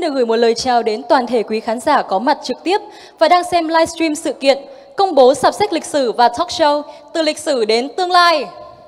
xin được gửi một lời chào đến toàn thể quý khán giả có mặt trực tiếp và đang xem livestream sự kiện công bố sạp sách lịch sử và talk show từ lịch sử đến tương lai.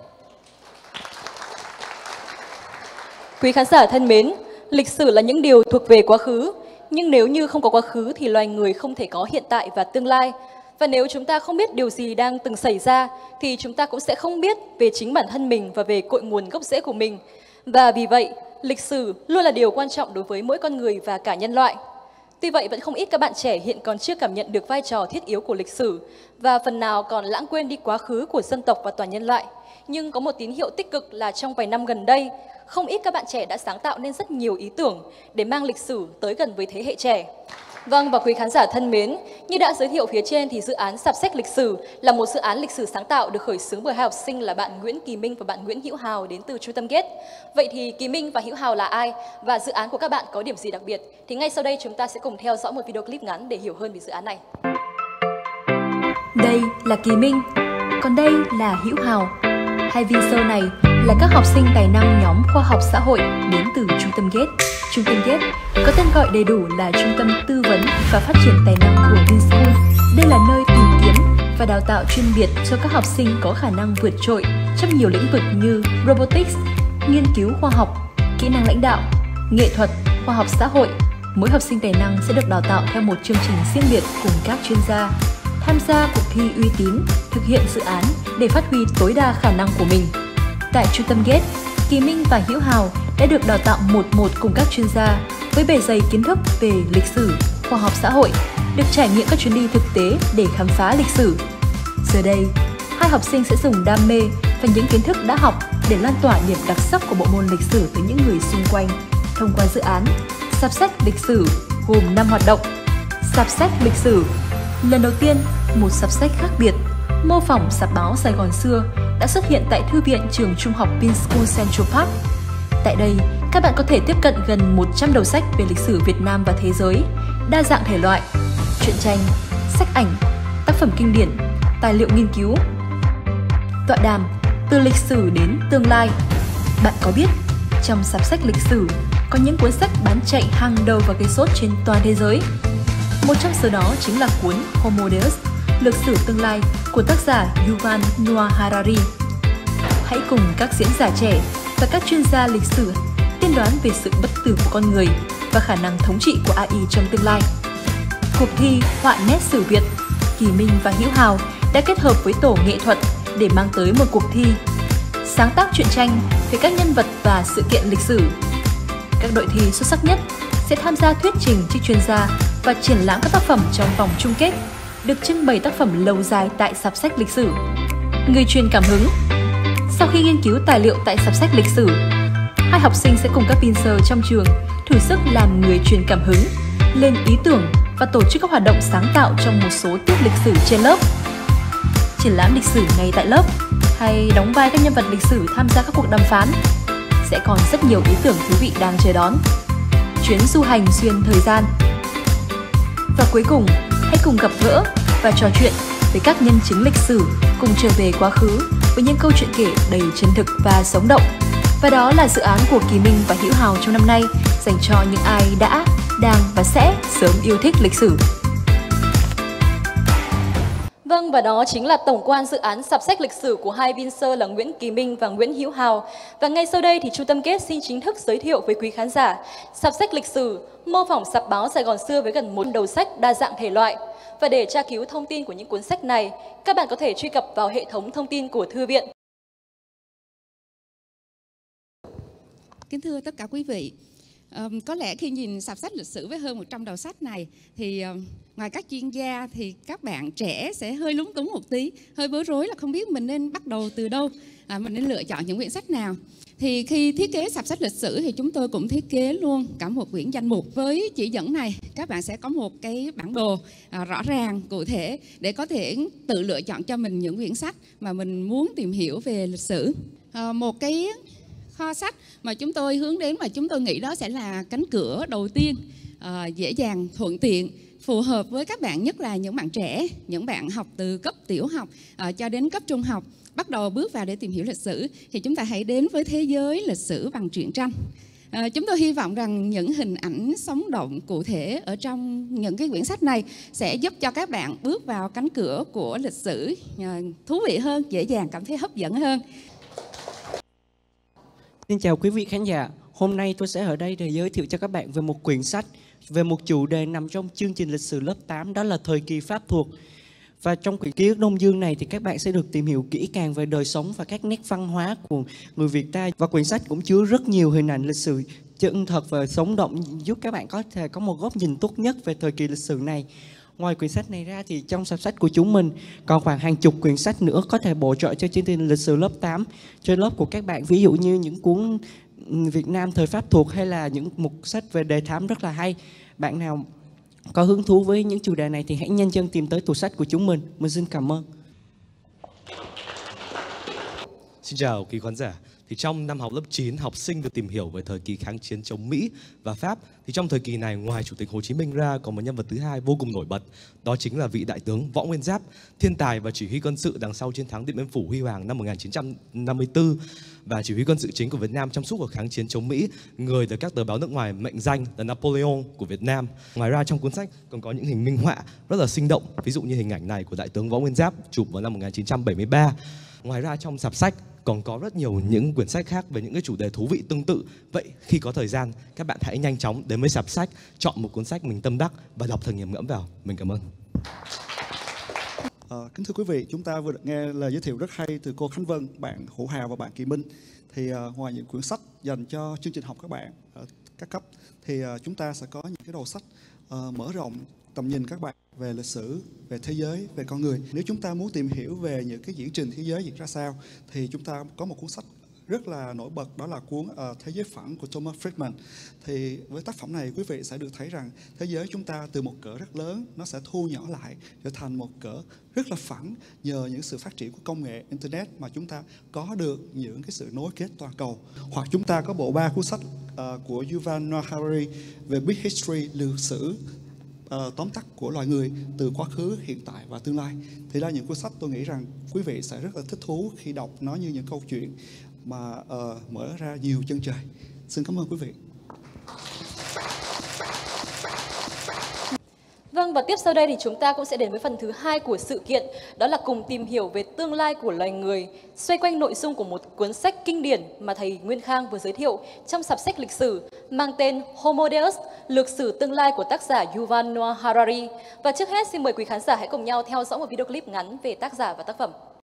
Quý khán giả thân mến, lịch sử là những điều thuộc về quá khứ, nhưng nếu như không có quá khứ thì loài người không thể có hiện tại và tương lai. Và nếu chúng ta không biết điều gì đang từng xảy ra thì chúng ta cũng sẽ không biết về chính bản thân mình và về cội nguồn gốc rễ của mình. Và vì vậy, lịch sử luôn là điều quan trọng đối với mỗi con người và cả nhân loại. Tuy vậy, vẫn không ít các bạn trẻ hiện còn chưa cảm nhận được vai trò thiết yếu của lịch sử và phần nào còn lãng quên đi quá khứ của dân tộc và toàn nhân loại. Nhưng có một tín hiệu tích cực là trong vài năm gần đây, không ít các bạn trẻ đã sáng tạo nên rất nhiều ý tưởng để mang lịch sử tới gần với thế hệ trẻ. Vâng, và quý khán giả thân mến, như đã giới thiệu phía trên thì dự án sạp sách lịch sử là một dự án lịch sử sáng tạo được khởi xướng bởi hai học sinh là bạn Nguyễn Kỳ Minh và bạn Nguyễn Hữu Hào đến từ Trung tâm Gate. Vậy thì Kỳ Minh và Hữu Hào là ai và dự án của các bạn có điểm gì đặc biệt? Thì ngay sau đây chúng ta sẽ cùng theo dõi một video clip ngắn để hiểu hơn về dự án này. Đây là Kỳ Minh, còn đây là Hữu Hào. Hai video này là các học sinh tài năng nhóm khoa học xã hội đến từ Trung tâm Gate. Trung tâm Gate có tên gọi đầy đủ là Trung tâm Tư vấn và Phát triển Tài năng của Vinschool. Đây là nơi tìm kiếm và đào tạo chuyên biệt cho các học sinh có khả năng vượt trội trong nhiều lĩnh vực như robotics, nghiên cứu khoa học, kỹ năng lãnh đạo, nghệ thuật, khoa học xã hội. Mỗi học sinh tài năng sẽ được đào tạo theo một chương trình riêng biệt cùng các chuyên gia, tham gia cuộc thi uy tín, thực hiện dự án để phát huy tối đa khả năng của mình. Tại Trung tâm Gate, Kỳ Minh và Hữu Hào đã được đào tạo một cùng các chuyên gia với bề dày kiến thức về lịch sử, khoa học xã hội, được trải nghiệm các chuyến đi thực tế để khám phá lịch sử. Giờ đây, hai học sinh sẽ dùng đam mê và những kiến thức đã học để lan tỏa điểm đặc sắc của bộ môn lịch sử tới những người xung quanh thông qua dự án sạp sách lịch sử gồm 5 hoạt động. Sạp sách lịch sử. Lần đầu tiên, một sạp sách khác biệt, mô phỏng sạp báo Sài Gòn xưa đã xuất hiện tại Thư viện trường trung học Vinschool Central Park. Tại đây, các bạn có thể tiếp cận gần 100 đầu sách về lịch sử Việt Nam và thế giới, đa dạng thể loại, truyện tranh, sách ảnh, tác phẩm kinh điển, tài liệu nghiên cứu. Tọa đàm từ lịch sử đến tương lai. Bạn có biết, trong sạp sách lịch sử có những cuốn sách bán chạy hàng đầu và gây sốt trên toàn thế giới. Một trong số đó chính là cuốn Homo Deus, Lược sử tương lai của tác giả Yuval Noah Harari. Hãy cùng các diễn giả trẻ và các chuyên gia lịch sử tiên đoán về sự bất tử của con người và khả năng thống trị của AI trong tương lai. Cuộc thi Họa nét sử Việt, Kỳ Minh và Hữu Hào đã kết hợp với tổ nghệ thuật để mang tới một cuộc thi sáng tác truyện tranh về các nhân vật và sự kiện lịch sử. Các đội thi xuất sắc nhất sẽ tham gia thuyết trình trước chuyên gia và triển lãm các tác phẩm trong vòng chung kết, được trưng bày tác phẩm lâu dài tại sạp sách lịch sử. Người truyền cảm hứng. Sau khi nghiên cứu tài liệu tại sạp sách lịch sử, hai học sinh sẽ cùng các pincer trong trường thử sức làm người truyền cảm hứng, lên ý tưởng và tổ chức các hoạt động sáng tạo trong một số tiết lịch sử trên lớp. Triển lãm lịch sử ngay tại lớp hay đóng vai các nhân vật lịch sử tham gia các cuộc đàm phán. Sẽ còn rất nhiều ý tưởng thú vị đang chờ đón. Chuyến du hành xuyên thời gian. Và cuối cùng, hãy cùng gặp gỡ và trò chuyện với các nhân chứng lịch sử cùng trở về quá khứ với những câu chuyện kể đầy chân thực và sống động. Và đó là dự án của Kỳ Minh và Hữu Hào trong năm nay dành cho những ai đã, đang và sẽ sớm yêu thích lịch sử. Vâng, và đó chính là tổng quan dự án sạp sách lịch sử của hai Vincer là Nguyễn Kỳ Minh và Nguyễn Hữu Hào. Và ngay sau đây thì Trung tâm Gate xin chính thức giới thiệu với quý khán giả sạp sách lịch sử mô phỏng sạp báo Sài Gòn xưa với gần 1 đầu sách đa dạng thể loại. Và để tra cứu thông tin của những cuốn sách này, các bạn có thể truy cập vào hệ thống thông tin của Thư viện. Kính thưa tất cả quý vị, có lẽ khi nhìn sạp sách lịch sử với hơn 100 đầu sách này thì ngoài các chuyên gia thì các bạn trẻ sẽ hơi lúng túng một tí, hơi bối rối là không biết mình nên bắt đầu từ đâu, mình nên lựa chọn những quyển sách nào. Thì khi thiết kế sạp sách lịch sử thì chúng tôi cũng thiết kế luôn cả một quyển danh mục. Với chỉ dẫn này các bạn sẽ có một cái bản đồ rõ ràng, cụ thể để có thể tự lựa chọn cho mình những quyển sách mà mình muốn tìm hiểu về lịch sử. Một cái kho sách mà chúng tôi hướng đến mà chúng tôi nghĩ đó sẽ là cánh cửa đầu tiên, dễ dàng, thuận tiện, phù hợp với các bạn, nhất là những bạn trẻ, những bạn học từ cấp tiểu học cho đến cấp trung học, bắt đầu bước vào để tìm hiểu lịch sử, thì chúng ta hãy đến với thế giới lịch sử bằng truyện tranh. Chúng tôi hy vọng rằng những hình ảnh sống động cụ thể ở trong những cái quyển sách này sẽ giúp cho các bạn bước vào cánh cửa của lịch sử thú vị hơn, dễ dàng cảm thấy hấp dẫn hơn. Xin chào quý vị khán giả. Hôm nay tôi sẽ ở đây để giới thiệu cho các bạn về một quyển sách về một chủ đề nằm trong chương trình lịch sử lớp 8, đó là thời kỳ Pháp thuộc. Và trong quyển Ký ức Đông Dương này thì các bạn sẽ được tìm hiểu kỹ càng về đời sống và các nét văn hóa của người Việt ta. Và quyển sách cũng chứa rất nhiều hình ảnh lịch sử chân thật và sống động, giúp các bạn có thể có một góc nhìn tốt nhất về thời kỳ lịch sử này. Ngoài quyển sách này ra thì trong sạp sách của chúng mình còn khoảng hàng chục quyển sách nữa có thể bổ trợ cho chương trình lịch sử lớp 8 trên lớp của các bạn. Ví dụ như những cuốn Việt Nam thời Pháp thuộc hay là những mục sách về đề thám rất là hay. Bạn nào có hứng thú với những chủ đề này thì hãy nhanh chân tìm tới tủ sách của chúng mình. Mình xin cảm ơn. Xin chào quý khán giả. Thì trong năm học lớp 9, học sinh được tìm hiểu về thời kỳ kháng chiến chống Mỹ và Pháp. Thì trong thời kỳ này, ngoài Chủ tịch Hồ Chí Minh ra, còn một nhân vật thứ hai vô cùng nổi bật. Đó chính là vị đại tướng Võ Nguyên Giáp, thiên tài và chỉ huy quân sự đằng sau chiến thắng Điện Biên Phủ huy hoàng năm 1954 và chỉ huy quân sự chính của Việt Nam trong suốt cuộc kháng chiến chống Mỹ, người được các tờ báo nước ngoài mệnh danh là Napoleon của Việt Nam. Ngoài ra trong cuốn sách còn có những hình minh họa rất là sinh động, ví dụ như hình ảnh này của đại tướng Võ Nguyên Giáp chụp vào năm 1973. Ngoài ra trong sạp sách còn có rất nhiều những quyển sách khác về những cái chủ đề thú vị tương tự. Vậy khi có thời gian, các bạn hãy nhanh chóng đến với sạp sách, chọn một cuốn sách mình tâm đắc và đọc thật nghiền ngẫm vào. Mình cảm ơn. Kính thưa quý vị, chúng ta vừa được nghe lời giới thiệu rất hay từ cô Khánh Vân, bạn Hữu Hào và bạn Kỳ Minh. Thì ngoài những quyển sách dành cho chương trình học các bạn ở các cấp, thì chúng ta sẽ có những cái đầu sách mở rộng tầm nhìn các bạn về lịch sử, về thế giới, về con người. Nếu chúng ta muốn tìm hiểu về những cái diễn trình thế giới diễn ra sao, thì chúng ta có một cuốn sách rất là nổi bật, đó là cuốn Thế giới phẳng của Thomas Friedman. Thì với tác phẩm này, quý vị sẽ được thấy rằng thế giới chúng ta từ một cỡ rất lớn, nó sẽ thu nhỏ lại trở thành một cỡ rất là phẳng nhờ những sự phát triển của công nghệ Internet mà chúng ta có được những cái sự nối kết toàn cầu. Hoặc chúng ta có bộ 3 cuốn sách của Yuval Noah Harari về Big History, lược sử tóm tắt của loài người từ quá khứ, hiện tại và tương lai. Thì là những cuốn sách tôi nghĩ rằng quý vị sẽ rất là thích thú khi đọc nó như những câu chuyện mà mở ra nhiều chân trời. Xin cảm ơn quý vị. Vâng, và tiếp sau đây thì chúng ta cũng sẽ đến với phần thứ 2 của sự kiện, đó là cùng tìm hiểu về tương lai của loài người, xoay quanh nội dung của một cuốn sách kinh điển mà thầy Nguyên Khang vừa giới thiệu trong sạp sách lịch sử mang tên Homo Deus, lược sử tương lai của tác giả Yuval Noah Harari. Và trước hết xin mời quý khán giả hãy cùng nhau theo dõi một video clip ngắn về tác giả và tác phẩm.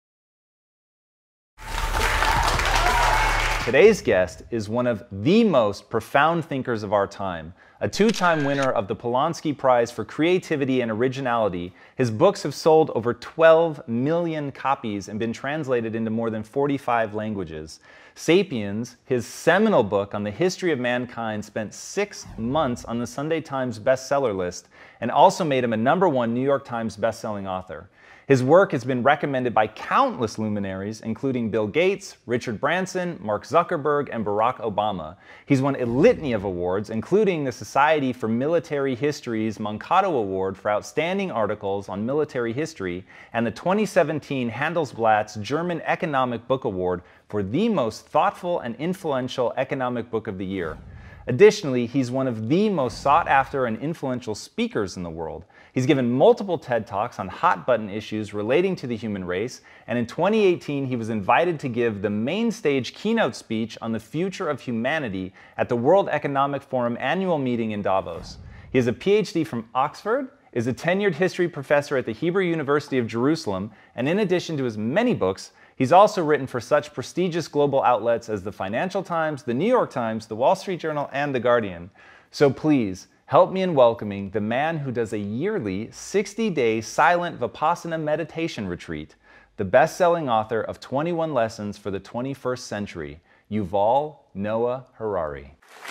Today's guest is one of the most profound thinkers of our time. A two-time winner of the Polanski Prize for Creativity and Originality, his books have sold over 12 million copies and been translated into more than 45 languages. Sapiens, his seminal book on the history of mankind, spent 6 months on the Sunday Times bestseller list and also made him a #1 New York Times bestselling author. His work has been recommended by countless luminaries, including Bill Gates, Richard Branson, Mark Zuckerberg, and Barack Obama. He's won a litany of awards, including the Society for Military History's Mankato Award for Outstanding Articles on Military History, and the 2017 Handelsblatt's German Economic Book Award for the most thoughtful and influential economic book of the year. Additionally, he's one of the most sought-after and influential speakers in the world. He's given multiple TED Talks on hot-button issues relating to the human race, and in 2018, he was invited to give the main stage keynote speech on the future of humanity at the World Economic Forum annual meeting in Davos. He has a PhD from Oxford, is a tenured history professor at the Hebrew University of Jerusalem, and in addition to his many books, he's also written for such prestigious global outlets as the Financial Times, the New York Times, the Wall Street Journal, and the Guardian. So please, help me in welcoming the man who does a yearly 60-day silent Vipassana meditation retreat, the best-selling author of 21 Lessons for the 21st Century, Yuval Noah Harari.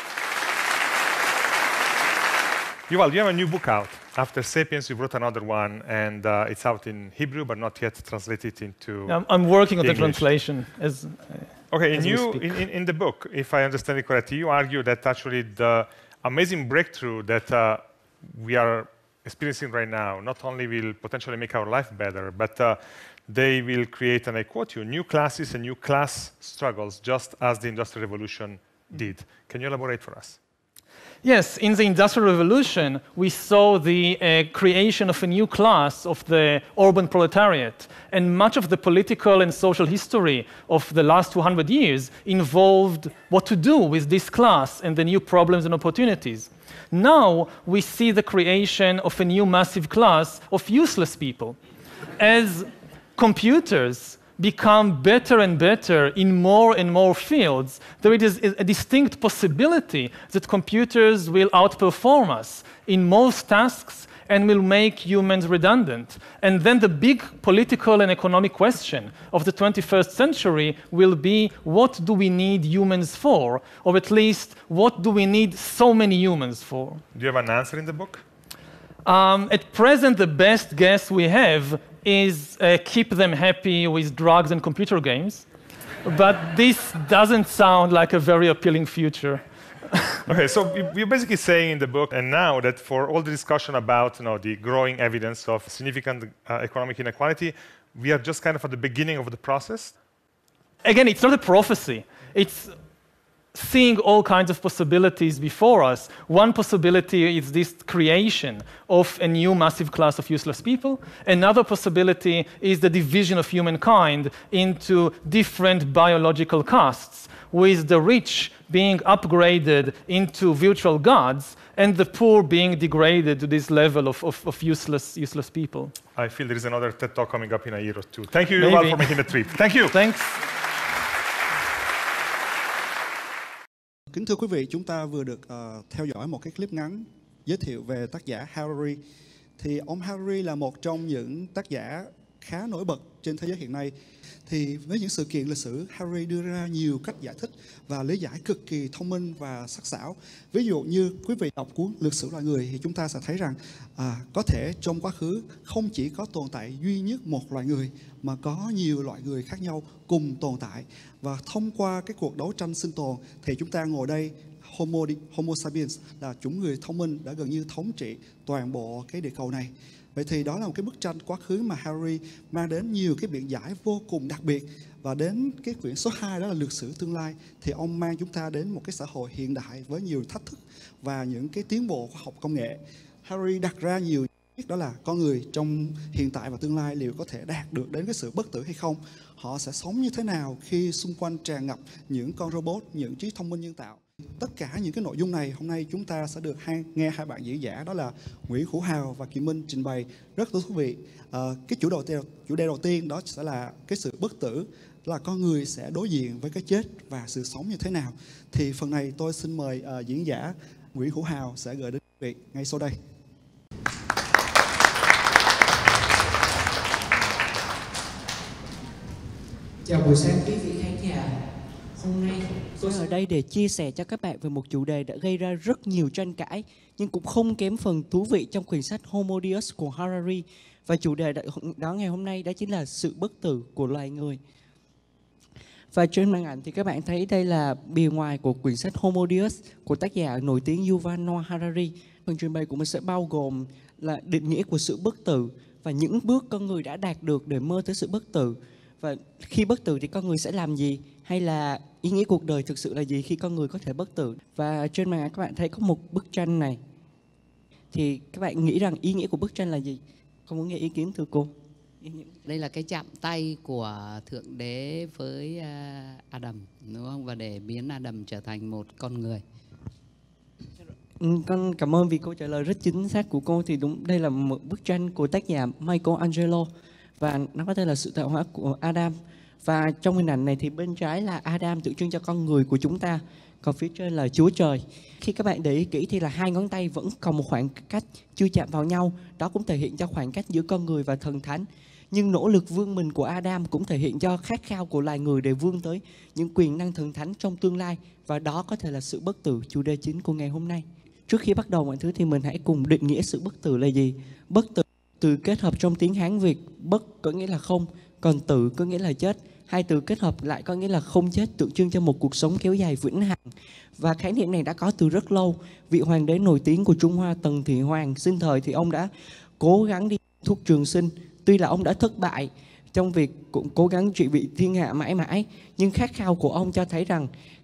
Yuval, you have a new book out. After Sapiens, you wrote another one, and it's out in Hebrew, but not yet translated into I'm working on the English. translation. Okay, in the book, if I understand it correctly, you argue that actually the amazing breakthrough that we are experiencing right now not only will potentially make our life better, but they will create, and I quote you, new classes and new class struggles, just as the Industrial Revolution did. Can you elaborate for us? Yes, in the Industrial Revolution, we saw the creation of a new class of the urban proletariat. And much of the political and social history of the last 200 years involved what to do with this class and the new problems and opportunities. Now, we see the creation of a new massive class of useless people. As computers become better and better in more and more fields, there is a distinct possibility that computers will outperform us in most tasks and will make humans redundant. And then the big political and economic question of the 21st century will be, what do we need humans for? Or at least, what do we need so many humans for? Do you have an answer in the book? At present, the best guess we have is keep them happy with drugs and computer games. But this doesn't sound like a very appealing future. Okay, so you're basically saying in the book, and now that for all the discussion about the growing evidence of significant economic inequality, we are just kind of at the beginning of the process? Again, it's not a prophecy. It's seeing all kinds of possibilities before us. One possibility is this creation of a new massive class of useless people. Another possibility is the division of humankind into different biological castes, with the rich being upgraded into virtual gods and the poor being degraded to this level of useless people. I feel there is another TED Talk coming up in a year or two. Thank you, Yuval, for making the trip. Thank you. Thanks. Kính thưa quý vị, chúng ta vừa được theo dõi một cái clip ngắn giới thiệu về tác giả Harari. Thì ông Harari là một trong những tác giả khá nổi bật trên thế giới hiện nay. Thì với những sự kiện lịch sử, Harari đưa ra nhiều cách giải thích và lý giải cực kỳ thông minh và sắc sảo. Ví dụ như quý vị đọc cuốn Lịch sử loài người thì chúng ta sẽ thấy rằng có thể trong quá khứ không chỉ có tồn tại duy nhất một loài người mà có nhiều loại người khác nhau cùng tồn tại. Và thông qua cái cuộc đấu tranh sinh tồn thì chúng ta ngồi đây, Homo sapiens là chủng người thông minh đã gần như thống trị toàn bộ cái địa cầu này. Vậy thì đó là một cái bức tranh quá khứ mà Harari mang đến nhiều cái biện giải vô cùng đặc biệt. Và đến cái quyển số 2 đó là Lược sử tương lai, thì ông mang chúng ta đến một cái xã hội hiện đại với nhiều thách thức và những cái tiến bộ khoa học công nghệ. Harari đặt ra nhiều đó là con người trong hiện tại và tương lai liệu có thể đạt được đến cái sự bất tử hay không? Họ sẽ sống như thế nào khi xung quanh tràn ngập những con robot, những trí thông minh nhân tạo? Tất cả những cái nội dung này hôm nay chúng ta sẽ được nghe hai bạn diễn giả, đó là Nguyễn Hữu Hào và Kỳ Minh trình bày rất thú vị. Cái chủ đề đầu tiên đó sẽ là cái sự bất tử, là con người sẽ đối diện với cái chết và sự sống như thế nào. Thì phần này tôi xin mời diễn giả Nguyễn Hữu Hào sẽ gửi đến quý vị ngay sau đây. Chào buổi sáng quý vị khán giả. Hôm nay tôi ở đây để chia sẻ cho các bạn về một chủ đề đã gây ra rất nhiều tranh cãi, nhưng cũng không kém phần thú vị trong quyển sách Homo Deus của Harari. Và chủ đề đó ngày hôm nay đó chính là sự bất tử của loài người. Và trên màn ảnh thì các bạn thấy đây là bìa ngoài của quyển sách Homo Deus của tác giả nổi tiếng Yuval Noah Harari. Phần trình bày của mình sẽ bao gồm là định nghĩa của sự bất tử và những bước con người đã đạt được để mơ tới sự bất tử. Và khi bất tử thì con người sẽ làm gì? Hay là ý nghĩa cuộc đời thực sự là gì khi con người có thể bất tử? Và trên màn ảnh các bạn thấy có một bức tranh này. Thì các bạn nghĩ rằng ý nghĩa của bức tranh là gì? Con muốn nghe ý kiến từ cô. Đây là cái chạm tay của Thượng Đế với Adam, đúng không? Và để biến Adam trở thành một con người. Con cảm ơn vì câu trả lời rất chính xác của cô. Thì đúng, đây là một bức tranh của tác giả Michelangelo. Và nó có thể là sự tạo hóa của Adam. Và trong hình ảnh này thì bên trái là Adam tượng trưng cho con người của chúng ta, còn phía trên là Chúa Trời. Khi các bạn để ý kỹ thì là hai ngón tay vẫn còn một khoảng cách chưa chạm vào nhau. Đó cũng thể hiện cho khoảng cách giữa con người và thần thánh. Nhưng nỗ lực vươn mình của Adam cũng thể hiện cho khát khao của loài người để vươn tới những quyền năng thần thánh trong tương lai. Và đó có thể là sự bất tử, chủ đề chính của ngày hôm nay. Trước khi bắt đầu mọi thứ thì mình hãy cùng định nghĩa sự bất tử là gì. Bất tử từ kết hợp trong tiếng Hán Việt, bất có nghĩa là không, còn tử có nghĩa là chết. Hai từ kết hợp lại có nghĩa là không chết, tượng trưng cho một cuộc sống kéo dài vĩnh hằng. Và khái niệm này đã có từ rất lâu. Vị hoàng đế nổi tiếng của Trung Hoa Tần Thủy Hoàng sinh thời thì ông đã cố gắng đi thuốc trường sinh. Tuy là ông đã thất bại trong việc cũng cố gắng trị vì thiên hạ mãi mãi, nhưng khát khao của ông cho thấy rằng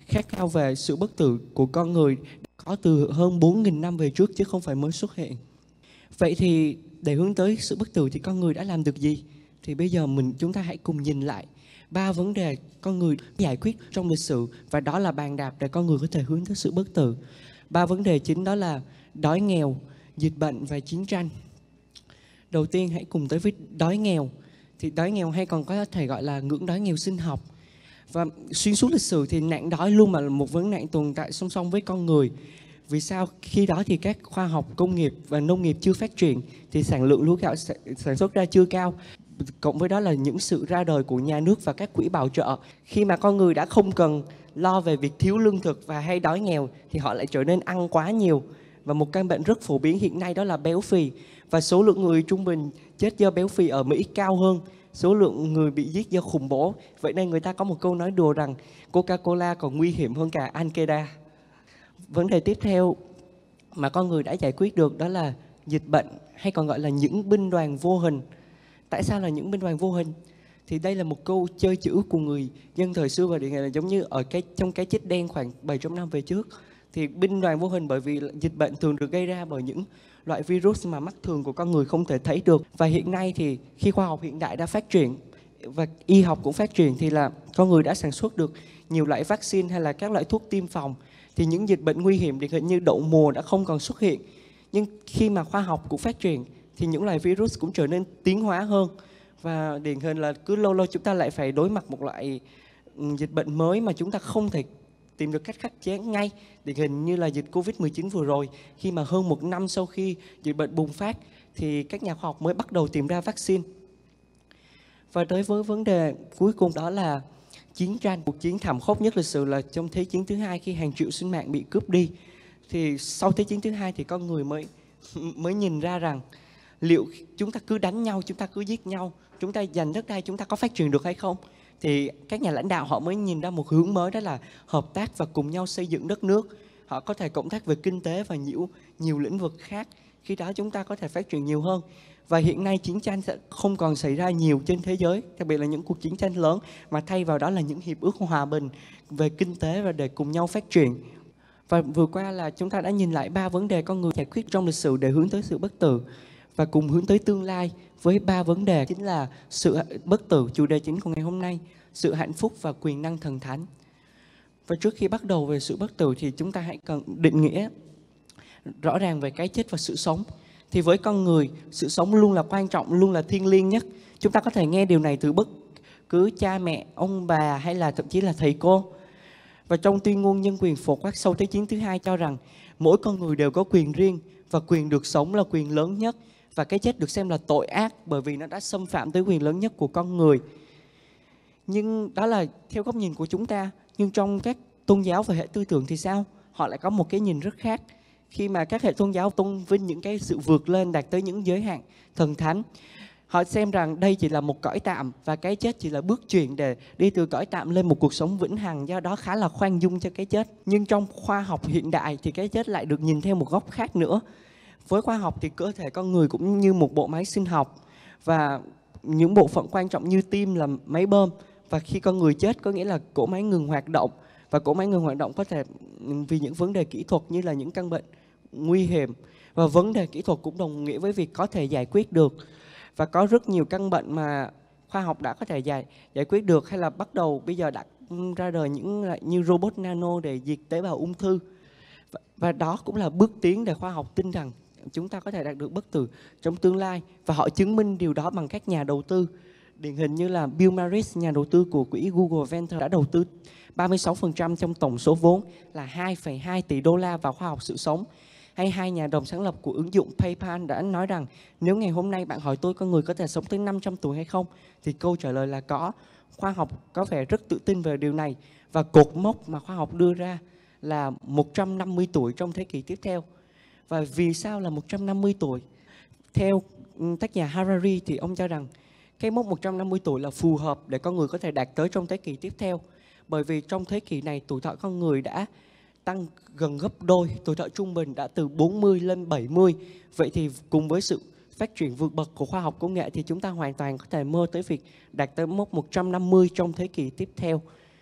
khát khao về sự bất tử của con người có từ hơn 4.000 năm về trước chứ không phải mới xuất hiện. Vậy thì để hướng tới sự bất tử thì con người đã làm được gì? Thì bây giờ chúng ta hãy cùng nhìn lại 3 vấn đề con người giải quyết trong lịch sử, và đó là bàn đạp để con người có thể hướng tới sự bất tử. 3 vấn đề chính đó là đói nghèo, dịch bệnh và chiến tranh. Đầu tiên hãy cùng tới với đói nghèo. Thì đói nghèo hay còn có thể gọi là ngưỡng đói nghèo sinh học. Và xuyên suốt lịch sử thì nạn đói luôn là một vấn nạn tồn tại song song với con người. Vì sao? Khi đó thì các khoa học công nghiệp và nông nghiệp chưa phát triển, thì sản lượng lúa gạo sản xuất ra chưa cao. Cộng với đó là những sự ra đời của nhà nước và các quỹ bảo trợ. Khi mà con người đã không cần lo về việc thiếu lương thực và hay đói nghèo thì họ lại trở nên ăn quá nhiều. Và một căn bệnh rất phổ biến hiện nay đó là béo phì. Và số lượng người trung bình chết do béo phì ở Mỹ cao hơn số lượng người bị giết do khủng bố. Vậy nên người ta có một câu nói đùa rằng Coca-Cola còn nguy hiểm hơn cả Al-Qaeda. Vấn đề tiếp theo mà con người đã giải quyết được đó là dịch bệnh, hay còn gọi là những binh đoàn vô hình. Tại sao là những binh đoàn vô hình? Thì đây là một câu chơi chữ của người dân thời xưa, và điển hình là giống như trong cái chích đen khoảng 700 năm về trước. Thì binh đoàn vô hình bởi vì dịch bệnh thường được gây ra bởi những loại virus mà mắt thường của con người không thể thấy được. Và hiện nay thì khi khoa học hiện đại đã phát triển và y học cũng phát triển thì là con người đã sản xuất được nhiều loại vaccine hay là các loại thuốc tiêm phòng. Thì những dịch bệnh nguy hiểm điển hình như đậu mùa đã không còn xuất hiện. Nhưng khi mà khoa học cũng phát triển thì những loài virus cũng trở nên tiến hóa hơn. Và điển hình là cứ lâu lâu chúng ta lại phải đối mặt một loại dịch bệnh mới mà chúng ta không thể tìm được cách khắc chế ngay. Điển hình như là dịch Covid-19 vừa rồi, khi mà hơn 1 năm sau khi dịch bệnh bùng phát thì các nhà khoa học mới bắt đầu tìm ra vaccine. Và tới với vấn đề cuối cùng đó là chiến tranh. Cuộc chiến thảm khốc nhất lịch sử là trong Thế chiến thứ hai, khi hàng triệu sinh mạng bị cướp đi. Thì sau Thế chiến thứ hai thì con người mới nhìn ra rằng liệu chúng ta cứ đánh nhau, chúng ta cứ giết nhau, chúng ta giành đất đai, chúng ta có phát triển được hay không? Thì các nhà lãnh đạo họ mới nhìn ra một hướng mới, đó là hợp tác và cùng nhau xây dựng đất nước. Họ có thể cộng tác về kinh tế và nhiều lĩnh vực khác. Khi đó chúng ta có thể phát triển nhiều hơn. Và hiện nay chiến tranh sẽ không còn xảy ra nhiều trên thế giới, đặc biệt là những cuộc chiến tranh lớn, mà thay vào đó là những hiệp ước hòa bình về kinh tế và để cùng nhau phát triển. Và vừa qua là chúng ta đã nhìn lại 3 vấn đề con người giải quyết trong lịch sử để hướng tới sự bất tử, và cùng hướng tới tương lai với 3 vấn đề chính là sự bất tử, chủ đề chính của ngày hôm nay, sự hạnh phúc và quyền năng thần thánh. Và trước khi bắt đầu về sự bất tử thì chúng ta hãy cần định nghĩa rõ ràng về cái chết và sự sống. Thì với con người, sự sống luôn là quan trọng, luôn là thiêng liêng nhất. Chúng ta có thể nghe điều này từ bất cứ cha mẹ, ông bà hay là thậm chí là thầy cô. Và trong tuyên ngôn nhân quyền phổ quát sau Thế chiến thứ hai cho rằng mỗi con người đều có quyền riêng và quyền được sống là quyền lớn nhất. Và cái chết được xem là tội ác bởi vì nó đã xâm phạm tới quyền lớn nhất của con người. Nhưng đó là theo góc nhìn của chúng ta. Nhưng trong các tôn giáo và hệ tư tưởng thì sao? Họ lại có một cái nhìn rất khác. Khi mà các hệ tôn giáo tôn vinh những cái sự vượt lên đạt tới những giới hạn thần thánh, họ xem rằng đây chỉ là một cõi tạm và cái chết chỉ là bước chuyển để đi từ cõi tạm lên một cuộc sống vĩnh hằng, do đó khá là khoan dung cho cái chết. Nhưng trong khoa học hiện đại thì cái chết lại được nhìn theo một góc khác nữa. Với khoa học thì cơ thể con người cũng như một bộ máy sinh học, và những bộ phận quan trọng như tim là máy bơm, và khi con người chết có nghĩa là cỗ máy ngừng hoạt động, và cỗ máy ngừng hoạt động có thể vì những vấn đề kỹ thuật như là những căn bệnh nguy hiểm, và vấn đề kỹ thuật cũng đồng nghĩa với việc có thể giải quyết được. Và có rất nhiều căn bệnh mà khoa học đã có thể giải quyết được, hay là bắt đầu bây giờ đã ra đời những loại như robot nano để diệt tế bào ung thư. Và đó cũng là bước tiến để khoa học tin rằng chúng ta có thể đạt được bất tử trong tương lai. Và họ chứng minh điều đó bằng các nhà đầu tư. Điển hình như là Bill Maris, nhà đầu tư của quỹ Google Venture, đã đầu tư 36% trong tổng số vốn là 2,2 tỷ đô la vào khoa học sự sống. Hay hai nhà đồng sáng lập của ứng dụng PayPal đã nói rằng nếu ngày hôm nay bạn hỏi tôi con người có thể sống tới 500 tuổi hay không, thì câu trả lời là có. Khoa học có vẻ rất tự tin về điều này, và cột mốc mà khoa học đưa ra là 150 tuổi trong thế kỷ tiếp theo. Và vì sao là 150 tuổi? Theo tác giả Harari thì ông cho rằng cái mốc 150 tuổi là phù hợp để con người có thể đạt tới trong thế kỷ tiếp theo. Bởi vì trong thế kỷ này tuổi thọ con người đã tăng gần gấp đôi, tuổi thọ trung bình đã từ 40 lên 70. Vậy thì cùng với sự phát triển vượt bậc của khoa học công nghệ thì chúng ta hoàn toàn có thể mơ tới việc đạt tới mốc 150 trong thế kỷ tiếp theo.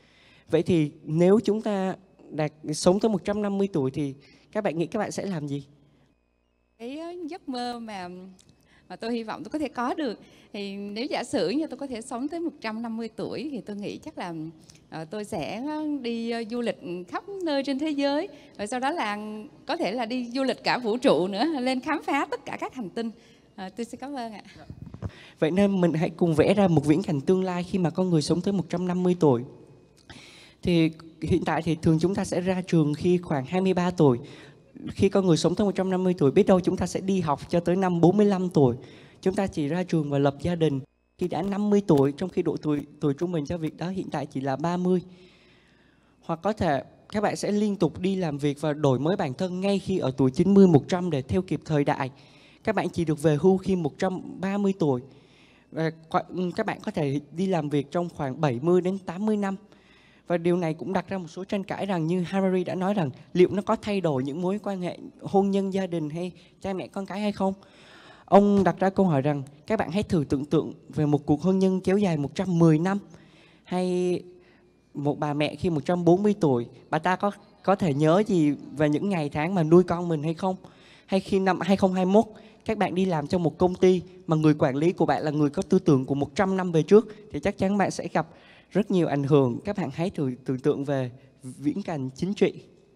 Vậy thì nếu chúng ta sống tới 150 tuổi thì các bạn nghĩ các bạn sẽ làm gì? Cái giấc mơ mà tôi hy vọng tôi có thể có được, thì nếu giả sử như tôi có thể sống tới 150 tuổi thì tôi nghĩ chắc là tôi sẽ đi du lịch khắp nơi trên thế giới, rồi sau đó là có thể là đi du lịch cả vũ trụ nữa, lên khám phá tất cả các hành tinh. Tôi xin cảm ơn ạ. Vậy nên mình hãy cùng vẽ ra một viễn cảnh tương lai khi mà con người sống tới 150 tuổi. Thì hiện tại thì thường chúng ta sẽ ra trường khi khoảng 23 tuổi. Khi con người sống tới 150 tuổi, biết đâu chúng ta sẽ đi học cho tới năm 45 tuổi. Chúng ta chỉ ra trường và lập gia đình khi đã 50 tuổi, trong khi độ tuổi trung bình cho việc đó hiện tại chỉ là 30. Hoặc có thể các bạn sẽ liên tục đi làm việc và đổi mới bản thân ngay khi ở tuổi 90, 100 để theo kịp thời đại. Các bạn chỉ được về hưu khi 130 tuổi. Và các bạn có thể đi làm việc trong khoảng 70 đến 80 năm. Và điều này cũng đặt ra một số tranh cãi rằng, như Harari đã nói rằng, liệu nó có thay đổi những mối quan hệ hôn nhân, gia đình hay cha mẹ con cái hay không? Ông đặt ra câu hỏi rằng, các bạn hãy thử tưởng tượng về một cuộc hôn nhân kéo dài 110 năm. Hay một bà mẹ khi 140 tuổi, bà ta có thể nhớ gì về những ngày tháng mà nuôi con mình hay không? Hay khi năm 2021, các bạn đi làm trong một công ty mà người quản lý của bạn là người có tư tưởng của 100 năm về trước, thì chắc chắn bạn sẽ gặp rất nhiều ảnh hưởng. Các bạn hãy thử tưởng tượng về viễn cảnh chính trị.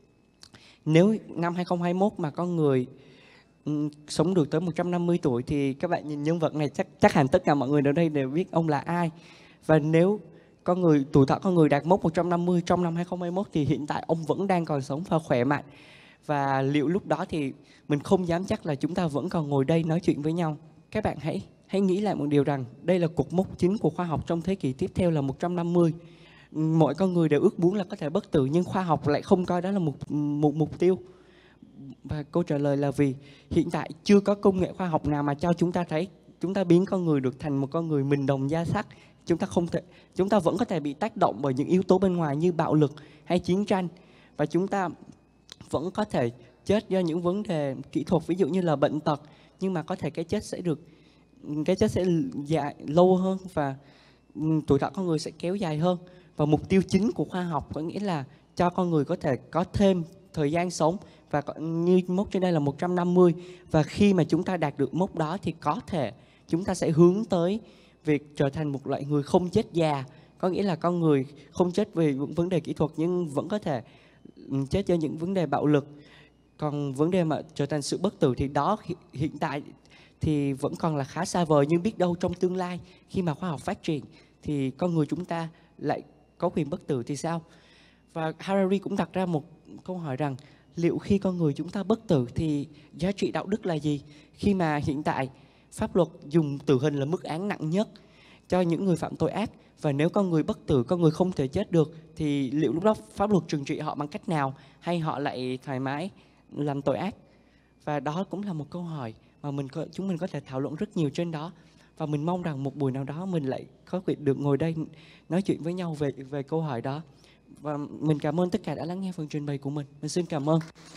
Nếu năm 2021 mà con người sống được tới 150 tuổi thì các bạn nhìn nhân vật này chắc hẳn tất cả mọi người ở đây đều biết ông là ai. Và nếu tuổi thọ con người đạt mốc 150 trong năm 2021 thì hiện tại ông vẫn đang còn sống và khỏe mạnh. Và liệu lúc đó thì mình không dám chắc là chúng ta vẫn còn ngồi đây nói chuyện với nhau. Các bạn hãy nghĩ lại một điều rằng đây là cột mốc chính của khoa học trong thế kỷ tiếp theo là 150. Mọi con người đều ước muốn là có thể bất tử, nhưng khoa học lại không coi đó là một mục tiêu. Và câu trả lời là vì hiện tại chưa có công nghệ khoa học nào mà cho chúng ta thấy chúng ta biến con người được thành một con người mình đồng da sắt. Chúng ta vẫn có thể bị tác động bởi những yếu tố bên ngoài như bạo lực hay chiến tranh, và chúng ta vẫn có thể chết do những vấn đề kỹ thuật, ví dụ như là bệnh tật, nhưng mà có thể cái chết sẽ dài lâu hơn và tuổi thọ con người sẽ kéo dài hơn. Và mục tiêu chính của khoa học có nghĩa là cho con người có thể có thêm thời gian sống, và như mốc trên đây là 150. Và khi mà chúng ta đạt được mốc đó thì có thể chúng ta sẽ hướng tới việc trở thành một loại người không chết già. Có nghĩa là con người không chết vì vấn đề kỹ thuật nhưng vẫn có thể chết do những vấn đề bạo lực. Còn vấn đề mà trở thành sự bất tử thì đó hiện tại thì vẫn còn là khá xa vời, nhưng biết đâu trong tương lai khi mà khoa học phát triển thì con người chúng ta lại có quyền bất tử thì sao? Và Harari cũng đặt ra một câu hỏi rằng, liệu khi con người chúng ta bất tử thì giá trị đạo đức là gì? Khi mà hiện tại pháp luật dùng tử hình là mức án nặng nhất cho những người phạm tội ác, và nếu con người bất tử, con người không thể chết được, thì liệu lúc đó pháp luật trừng trị họ bằng cách nào, hay họ lại thoải mái làm tội ác? Và đó cũng là một câu hỏi mà chúng mình có thể thảo luận rất nhiều trên đó. Và mình mong rằng một buổi nào đó mình lại có quyền được ngồi đây nói chuyện với nhau về câu hỏi đó. Và mình cảm ơn tất cả đã lắng nghe phần trình bày của mình. Mình xin cảm ơn.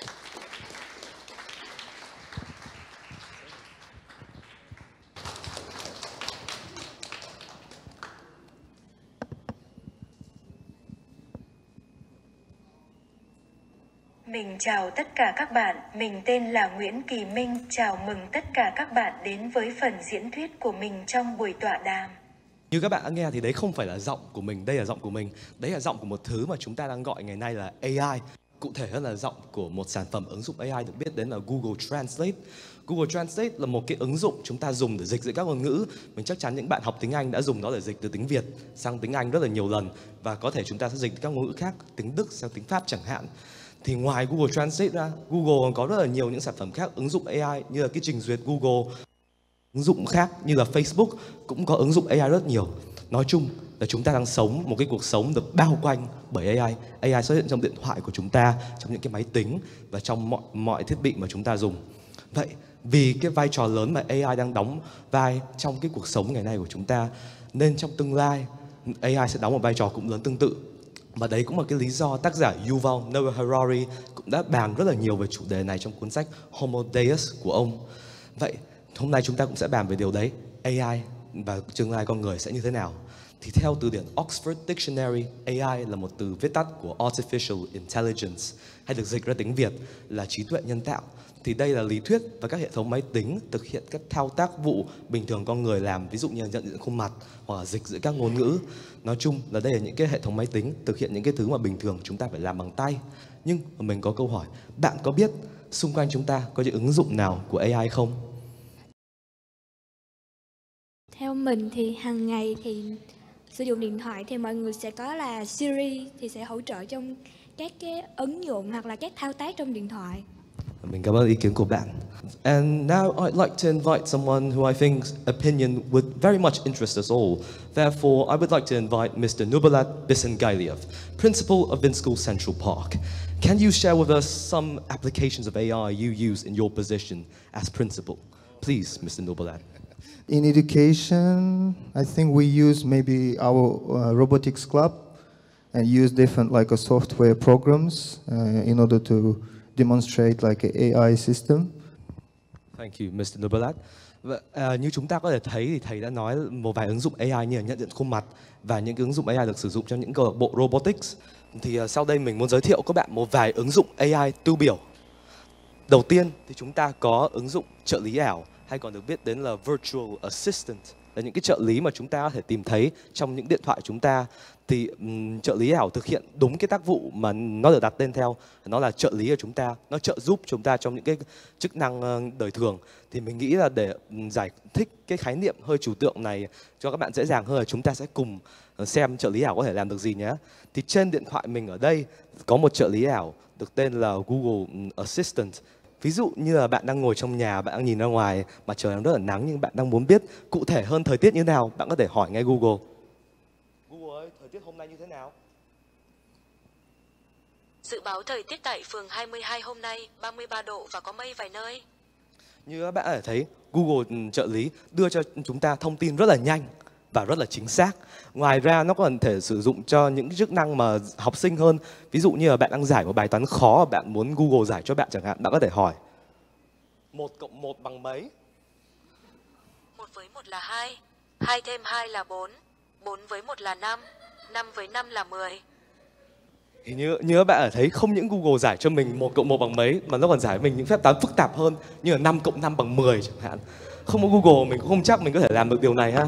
Mình chào tất cả các bạn, mình tên là Nguyễn Kỳ Minh, chào mừng tất cả các bạn đến với phần diễn thuyết của mình trong buổi tọa đàm. Như các bạn đã nghe thì đấy không phải là giọng của mình, đây là giọng của mình. Đấy là giọng của một thứ mà chúng ta đang gọi ngày nay là AI. Cụ thể hơn là giọng của một sản phẩm ứng dụng AI được biết đến là Google Translate. Google Translate là một cái ứng dụng chúng ta dùng để dịch giữa các ngôn ngữ. Mình chắc chắn những bạn học tiếng Anh đã dùng nó để dịch từ tiếng Việt sang tiếng Anh rất là nhiều lần. Và có thể chúng ta sẽ dịch các ngôn ngữ khác, tiếng Đức sang tiếng Pháp chẳng hạn. Thì ngoài Google Translate ra, Google còn có rất là nhiều những sản phẩm khác ứng dụng AI, như là cái trình duyệt Google. Ứng dụng khác như là Facebook cũng có ứng dụng AI rất nhiều. Nói chung là chúng ta đang sống một cái cuộc sống được bao quanh bởi AI. AI xuất hiện trong điện thoại của chúng ta, trong những cái máy tính và trong mọi thiết bị mà chúng ta dùng. Vậy vì cái vai trò lớn mà AI đang đóng vai trong cái cuộc sống ngày nay của chúng ta, nên trong tương lai AI sẽ đóng một vai trò cũng lớn tương tự. Và đấy cũng là cái lý do tác giả Yuval Noah Harari cũng đã bàn rất là nhiều về chủ đề này trong cuốn sách Homo Deus của ông. Vậy hôm nay chúng ta cũng sẽ bàn về điều đấy, AI và tương lai con người sẽ như thế nào. Thì theo từ điển Oxford Dictionary, AI là một từ viết tắt của Artificial Intelligence, hay được dịch ra tiếng Việt là trí tuệ nhân tạo. Thì đây là lý thuyết và các hệ thống máy tính thực hiện các thao tác vụ bình thường con người làm, ví dụ như nhận diện khuôn mặt hoặc là dịch giữa các ngôn ngữ. Nói chung là đây là những cái hệ thống máy tính thực hiện những cái thứ mà bình thường chúng ta phải làm bằng tay. Nhưng mình có câu hỏi, bạn có biết xung quanh chúng ta có những ứng dụng nào của AI không? Theo mình thì hàng ngày thì sử dụng điện thoại thì mọi người sẽ có là Siri thì sẽ hỗ trợ trong các cái ứng dụng hoặc là các thao tác trong điện thoại. Mình cảm ơn ý kiến của bạn. And now I'd like to invite someone who I think's opinion would very much interest us all. Therefore, I would like to invite Mr. Nubulat Bisengailiev, Principal of Vinschool Central Park. Can you share with us some applications of AI you use in your position as principal? Please, Mr. Nubulat. In education, I think we use maybe our robotics club and use different like software programs in order to demonstrate like an AI system. Thank you, Mr. Nubulat. Như chúng ta có thể thấy thì thầy đã nói một vài ứng dụng AI như là nhận diện khuôn mặt và những ứng dụng AI được sử dụng trong những câu lạc bộ robotics. Thì sau đây mình muốn giới thiệu các bạn một vài ứng dụng AI tiêu biểu. Đầu tiên thì chúng ta có ứng dụng trợ lý ảo, hay còn được biết đến là Virtual Assistant, là những cái trợ lý mà chúng ta có thể tìm thấy trong những điện thoại chúng ta. Thì trợ lý ảo thực hiện đúng cái tác vụ mà nó được đặt tên theo, nó là trợ lý của chúng ta, nó trợ giúp chúng ta trong những cái chức năng đời thường. Thì mình nghĩ là để giải thích cái khái niệm hơi trừu tượng này cho các bạn dễ dàng hơn, là chúng ta sẽ cùng xem trợ lý ảo có thể làm được gì nhé. Thì trên điện thoại mình ở đây có một trợ lý ảo được tên là Google Assistant. Ví dụ như là bạn đang ngồi trong nhà, bạn đang nhìn ra ngoài, mặt trời đang rất là nắng, nhưng bạn đang muốn biết cụ thể hơn thời tiết như thế nào, bạn có thể hỏi ngay Google. Google ơi, thời tiết hôm nay như thế nào? Dự báo thời tiết tại phường 22 hôm nay 33 độ và có mây vài nơi. Như các bạn có thể thấy, Google trợ lý đưa cho chúng ta thông tin rất là nhanh và rất là chính xác. Ngoài ra nó còn thể sử dụng cho những chức năng mà học sinh hơn. Ví dụ như là bạn đang giải một bài toán khó và bạn muốn Google giải cho bạn chẳng hạn, bạn có thể hỏi 1 cộng 1 bằng mấy? 1 với 1 là 2, 2 thêm 2 là 4, 4 với 1 là 5, 5 với 5 là 10. Thì như các bạn ở thấy, không những Google giải cho mình 1 cộng 1 bằng mấy, mà nó còn giải mình những phép toán phức tạp hơn, như là 5 cộng 5 bằng 10 chẳng hạn. Không có Google mình cũng không chắc mình có thể làm được điều này ha.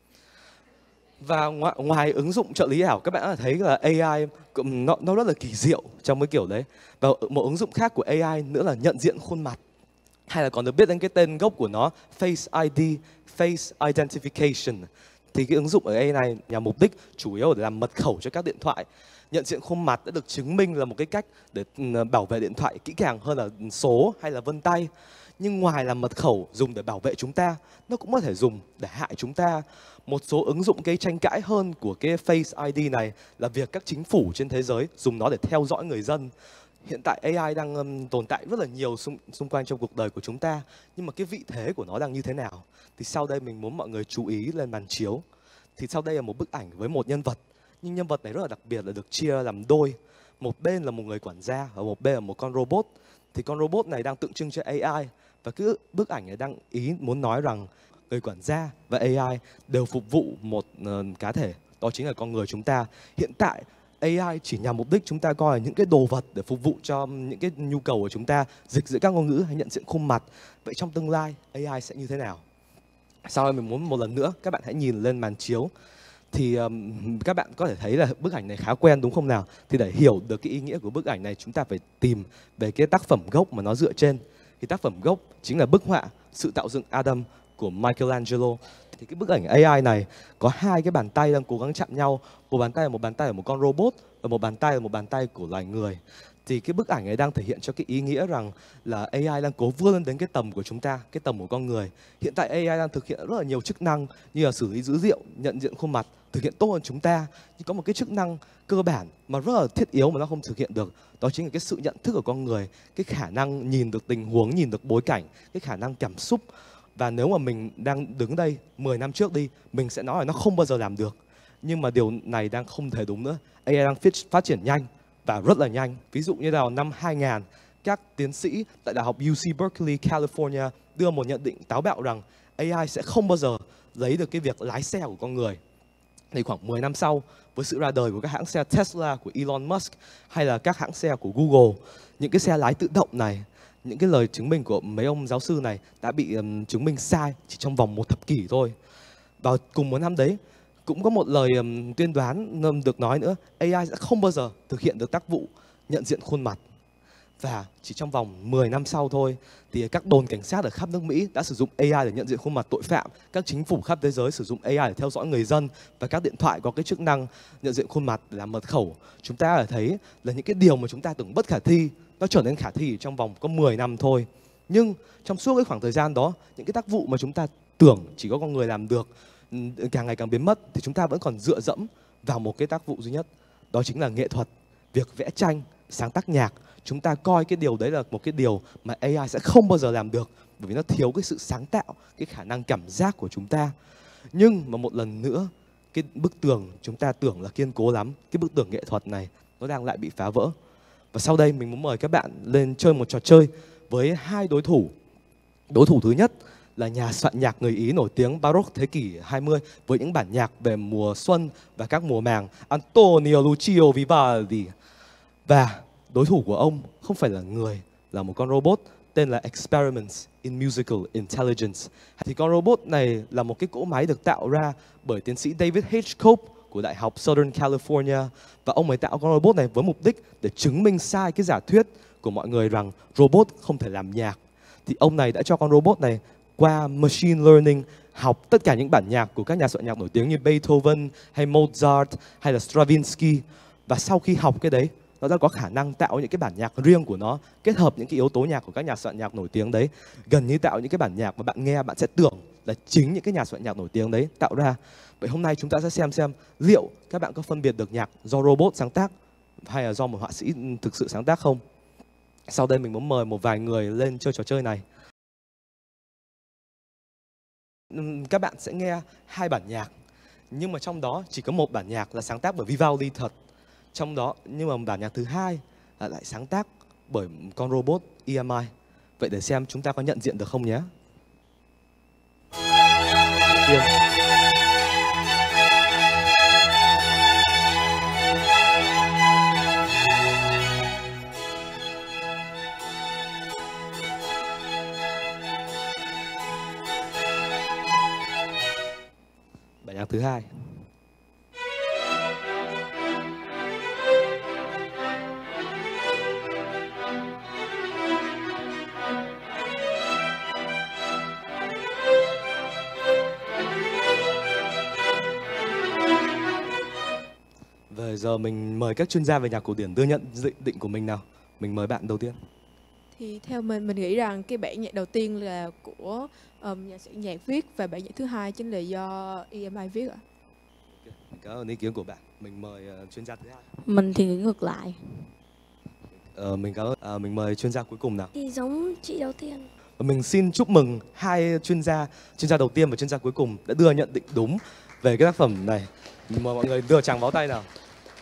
Và ngoài ứng dụng trợ lý ảo, các bạn có thể thấy là AI nó rất là kỳ diệu trong cái kiểu đấy. Và một ứng dụng khác của AI nữa là nhận diện khuôn mặt, hay là còn được biết đến cái tên gốc của nó Face ID, Face Identification. Thì cái ứng dụng ở AI này nhằm mục đích chủ yếu để làm mật khẩu cho các điện thoại. Nhận diện khuôn mặt đã được chứng minh là một cái cách để bảo vệ điện thoại kỹ càng hơn là số hay là vân tay. Nhưng ngoài là mật khẩu dùng để bảo vệ chúng ta, nó cũng có thể dùng để hại chúng ta. Một số ứng dụng gây tranh cãi hơn của cái Face ID này là việc các chính phủ trên thế giới dùng nó để theo dõi người dân. Hiện tại AI đang tồn tại rất là nhiều xung quanh trong cuộc đời của chúng ta. Nhưng mà cái vị thế của nó đang như thế nào? Thì sau đây mình muốn mọi người chú ý lên màn chiếu. Thì sau đây là một bức ảnh với một nhân vật. Nhưng nhân vật này rất là đặc biệt là được chia làm đôi. Một bên là một người quản gia và một bên là một con robot. Thì con robot này đang tượng trưng cho AI. Và cái bức ảnh này đang muốn nói rằng người quản gia và AI đều phục vụ một cá thể, đó chính là con người chúng ta. Hiện tại AI chỉ nhằm mục đích chúng ta coi là những cái đồ vật để phục vụ cho những cái nhu cầu của chúng ta, dịch giữa các ngôn ngữ hay nhận diện khuôn mặt. Vậy trong tương lai AI sẽ như thế nào? Sau đây mình muốn một lần nữa các bạn hãy nhìn lên màn chiếu. Thì các bạn có thể thấy là bức ảnh này khá quen đúng không nào? Thì để hiểu được cái ý nghĩa của bức ảnh này, chúng ta phải tìm về cái tác phẩm gốc mà nó dựa trên. Thì tác phẩm gốc chính là bức họa Sự tạo dựng Adam của Michelangelo. Thì cái bức ảnh AI này có hai cái bàn tay đang cố gắng chạm nhau. Một bàn tay là một con robot và một bàn tay của loài người. Thì cái bức ảnh ấy đang thể hiện cho cái ý nghĩa rằng là AI đang cố vươn lên đến cái tầm của chúng ta, cái tầm của con người. Hiện tại AI đang thực hiện rất là nhiều chức năng như là xử lý dữ liệu, nhận diện khuôn mặt, thực hiện tốt hơn chúng ta. Nhưng có một cái chức năng cơ bản mà rất là thiết yếu mà nó không thực hiện được, đó chính là cái sự nhận thức của con người, cái khả năng nhìn được tình huống, nhìn được bối cảnh, cái khả năng cảm xúc. Và nếu mà mình đang đứng đây 10 năm trước đi, mình sẽ nói là nó không bao giờ làm được. Nhưng mà điều này đang không thể đúng nữa. AI đang phát triển nhanh và rất là nhanh. Ví dụ như vào năm 2000, các tiến sĩ tại Đại học UC Berkeley, California đưa một nhận định táo bạo rằng AI sẽ không bao giờ lấy được cái việc lái xe của con người. Thì khoảng 10 năm sau, với sự ra đời của các hãng xe Tesla của Elon Musk hay là các hãng xe của Google, những cái xe lái tự động này, những cái lời chứng minh của mấy ông giáo sư này đã bị chứng minh sai chỉ trong vòng 1 thập kỷ thôi. Vào cùng một năm đấy, cũng có một lời tuyên đoán được nói nữa, AI sẽ không bao giờ thực hiện được tác vụ nhận diện khuôn mặt. Và chỉ trong vòng 10 năm sau thôi thì các đồn cảnh sát ở khắp nước Mỹ đã sử dụng AI để nhận diện khuôn mặt tội phạm. Các chính phủ khắp thế giới sử dụng AI để theo dõi người dân. Và các điện thoại có cái chức năng nhận diện khuôn mặt để làm mật khẩu. Chúng ta đã thấy là những cái điều mà chúng ta tưởng bất khả thi, nó trở nên khả thi trong vòng có 10 năm thôi. Nhưng trong suốt cái khoảng thời gian đó, những cái tác vụ mà chúng ta tưởng chỉ có con người làm được càng ngày càng biến mất, thì chúng ta vẫn còn dựa dẫm vào một cái tác vụ duy nhất. Đó chính là nghệ thuật, việc vẽ tranh, sáng tác nhạc. Chúng ta coi cái điều đấy là một cái điều mà AI sẽ không bao giờ làm được, bởi vì nó thiếu cái sự sáng tạo, cái khả năng cảm giác của chúng ta. Nhưng mà một lần nữa, cái bức tường chúng ta tưởng là kiên cố lắm, cái bức tường nghệ thuật này nó đang lại bị phá vỡ. Và sau đây mình muốn mời các bạn lên chơi một trò chơi với 2 đối thủ. Đối thủ thứ nhất là nhà soạn nhạc người Ý nổi tiếng Baroque thế kỷ 20 với những bản nhạc về mùa xuân và các mùa màng, Antonio Lucio Vivaldi. Và đối thủ của ông không phải là người, là một con robot tên là Experiments in Musical Intelligence. Thì con robot này là một cái cỗ máy được tạo ra bởi tiến sĩ David H. Cope của Đại học Southern California. Và ông ấy tạo con robot này với mục đích để chứng minh sai cái giả thuyết của mọi người rằng robot không thể làm nhạc. Thì ông này đã cho con robot này qua machine learning học tất cả những bản nhạc của các nhà soạn nhạc nổi tiếng như Beethoven hay Mozart hay là Stravinsky. Và sau khi học cái đấy, nó đã có khả năng tạo những cái bản nhạc riêng của nó, kết hợp những cái yếu tố nhạc của các nhà soạn nhạc nổi tiếng đấy, gần như tạo những cái bản nhạc mà bạn nghe bạn sẽ tưởng là chính những cái nhà soạn nhạc nổi tiếng đấy tạo ra. Vậy hôm nay chúng ta sẽ xem liệu các bạn có phân biệt được nhạc do robot sáng tác hay là do một họa sĩ thực sự sáng tác không. Sau đây mình muốn mời một vài người lên chơi trò chơi này. Các bạn sẽ nghe 2 bản nhạc, nhưng mà trong đó chỉ có một bản nhạc là sáng tác bởi Vivaldi thật. Trong đó, nhưng mà bản nhạc thứ hai là lại sáng tác bởi con robot EMI. Vậy để xem chúng ta có nhận diện được không nhé. Bản nhạc thứ hai. Bây giờ mình mời các chuyên gia về nhạc cổ điển đưa nhận định của mình nào. Mình mời bạn đầu tiên. Thì theo mình nghĩ rằng cái bản nhạc đầu tiên là của nhà soạn nhạc viết và bản nhạc thứ hai chính là do EMI viết ạ. Cảm ơn ý kiến của bạn. Mình mời chuyên gia thứ hai. Mình thì nghĩ ngược lại. Mình mời chuyên gia cuối cùng nào. Thì giống chị đầu tiên. Mình xin chúc mừng 2 chuyên gia đầu tiên và chuyên gia cuối cùng đã đưa nhận định đúng về cái tác phẩm này. Mời mọi người đưa tràng pháo tay nào.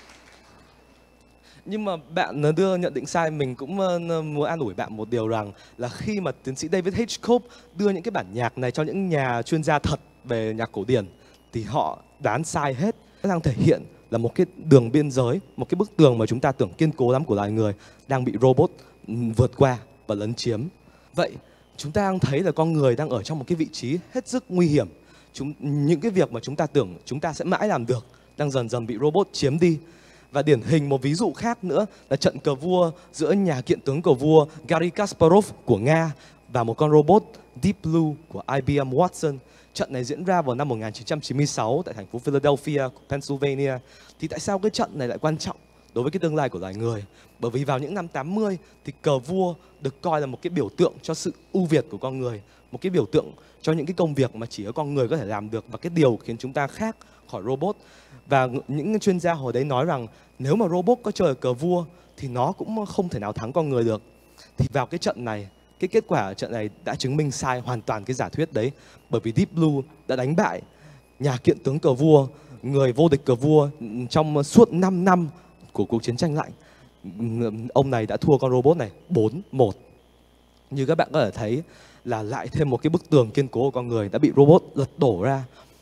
Nhưng mà bạn đưa nhận định sai, mình cũng muốn an ủi bạn một điều rằng là khi mà tiến sĩ David H. Cope đưa những cái bản nhạc này cho những nhà chuyên gia thật về nhạc cổ điển thì họ đoán sai hết. Nó đang thể hiện là một cái đường biên giới, một cái bức tường mà chúng ta tưởng kiên cố lắm của loài người đang bị robot vượt qua và lấn chiếm. Vậy chúng ta đang thấy là con người đang ở trong một cái vị trí hết sức nguy hiểm. Những cái việc mà chúng ta tưởng chúng ta sẽ mãi làm được đang dần dần bị robot chiếm đi. Và điển hình một ví dụ khác nữa là trận cờ vua giữa nhà kiện tướng cờ vua Garry Kasparov của Nga và một con robot Deep Blue của IBM Watson. Trận này diễn ra vào năm 1996 tại thành phố Philadelphia, Pennsylvania. Thì tại sao cái trận này lại quan trọng đối với cái tương lai của loài người? Bởi vì vào những năm 80 thì cờ vua được coi là một cái biểu tượng cho sự ưu việt của con người, một cái biểu tượng cho những cái công việc mà chỉ có con người có thể làm được và cái điều khiến chúng ta khác khỏi robot. Và những chuyên gia hồi đấy nói rằng nếu mà robot có chơi cờ vua thì nó cũng không thể nào thắng con người được. Thì vào cái trận này, cái kết quả ở trận này đã chứng minh sai hoàn toàn cái giả thuyết đấy. Bởi vì Deep Blue đã đánh bại nhà kiện tướng cờ vua, người vô địch cờ vua trong suốt 5 năm của cuộc chiến tranh lạnh. Ông này đã thua con robot này 4-1. Như các bạn có thể thấy là lại thêm một cái bức tường kiên cố của con người đã bị robot lật đổ ra.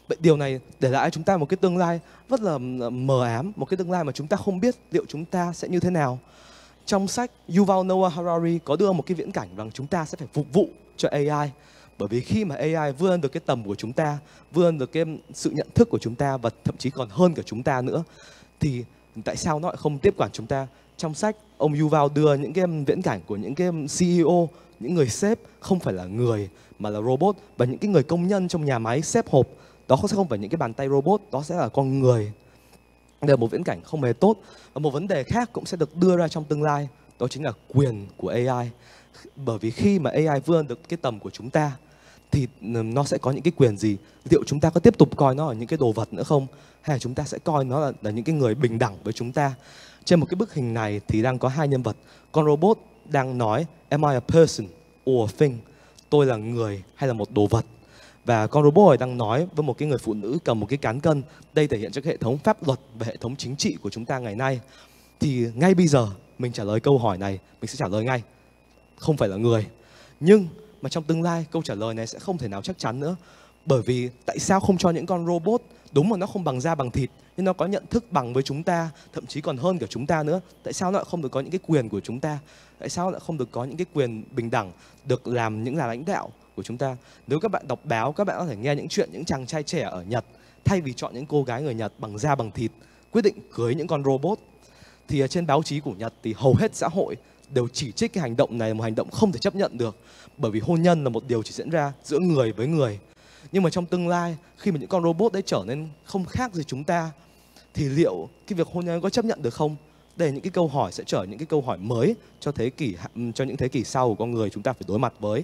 Vậy điều này để lại chúng ta một cái tương lai rất là mờ ám, một cái tương lai mà chúng ta không biết liệu chúng ta sẽ như thế nào. Trong sách, Yuval Noah Harari có đưa một cái viễn cảnh rằng chúng ta sẽ phải phục vụ cho AI. Bởi vì khi mà AI vươn được cái tầm của chúng ta, vươn được cái sự nhận thức của chúng ta và thậm chí còn hơn cả chúng ta nữa, thì tại sao nó lại không tiếp quản chúng ta? Trong sách, ông Yuval đưa những cái viễn cảnh của những cái CEO, những người sếp không phải là người mà là robot, và những cái người công nhân trong nhà máy xếp hộp, đó sẽ không phải những cái bàn tay robot, đó sẽ là con người. Đây là một viễn cảnh không hề tốt. Và một vấn đề khác cũng sẽ được đưa ra trong tương lai, đó chính là quyền của AI. Bởi vì khi mà AI vươn được cái tầm của chúng ta thì nó sẽ có những cái quyền gì? Liệu chúng ta có tiếp tục coi nó là những cái đồ vật nữa không? Hay là chúng ta sẽ coi nó là những cái người bình đẳng với chúng ta? Trên một cái bức hình này thì đang có hai nhân vật. Con robot đang nói am I a person or a thing? Tôi là người hay là một đồ vật? Và con robot này đang nói với một cái người phụ nữ cầm một cái cán cân. Đây thể hiện cho cái hệ thống pháp luật và hệ thống chính trị của chúng ta ngày nay. Thì ngay bây giờ mình trả lời câu hỏi này, mình sẽ trả lời ngay, không phải là người. Nhưng mà trong tương lai câu trả lời này sẽ không thể nào chắc chắn nữa. Bởi vì tại sao không cho những con robot, đúng mà nó không bằng da bằng thịt, nhưng nó có nhận thức bằng với chúng ta, thậm chí còn hơn cả chúng ta nữa. Tại sao nó lại không được có những cái quyền của chúng ta? Tại sao lại không được có những cái quyền bình đẳng, được làm những là lãnh đạo của chúng ta? Nếu các bạn đọc báo, các bạn có thể nghe những chuyện những chàng trai trẻ ở Nhật, thay vì chọn những cô gái người Nhật bằng da bằng thịt, quyết định cưới những con robot. Thì trên báo chí của Nhật thì hầu hết xã hội đều chỉ trích cái hành động này là một hành động không thể chấp nhận được. Bởi vì hôn nhân là một điều chỉ diễn ra giữa người với người. Nhưng mà trong tương lai, khi mà những con robot đấy trở nên không khác gì chúng ta, thì liệu cái việc hôn nhân có chấp nhận được không? Đây là những cái câu hỏi sẽ trở những cái câu hỏi mới cho những thế kỷ sau của con người chúng ta phải đối mặt với.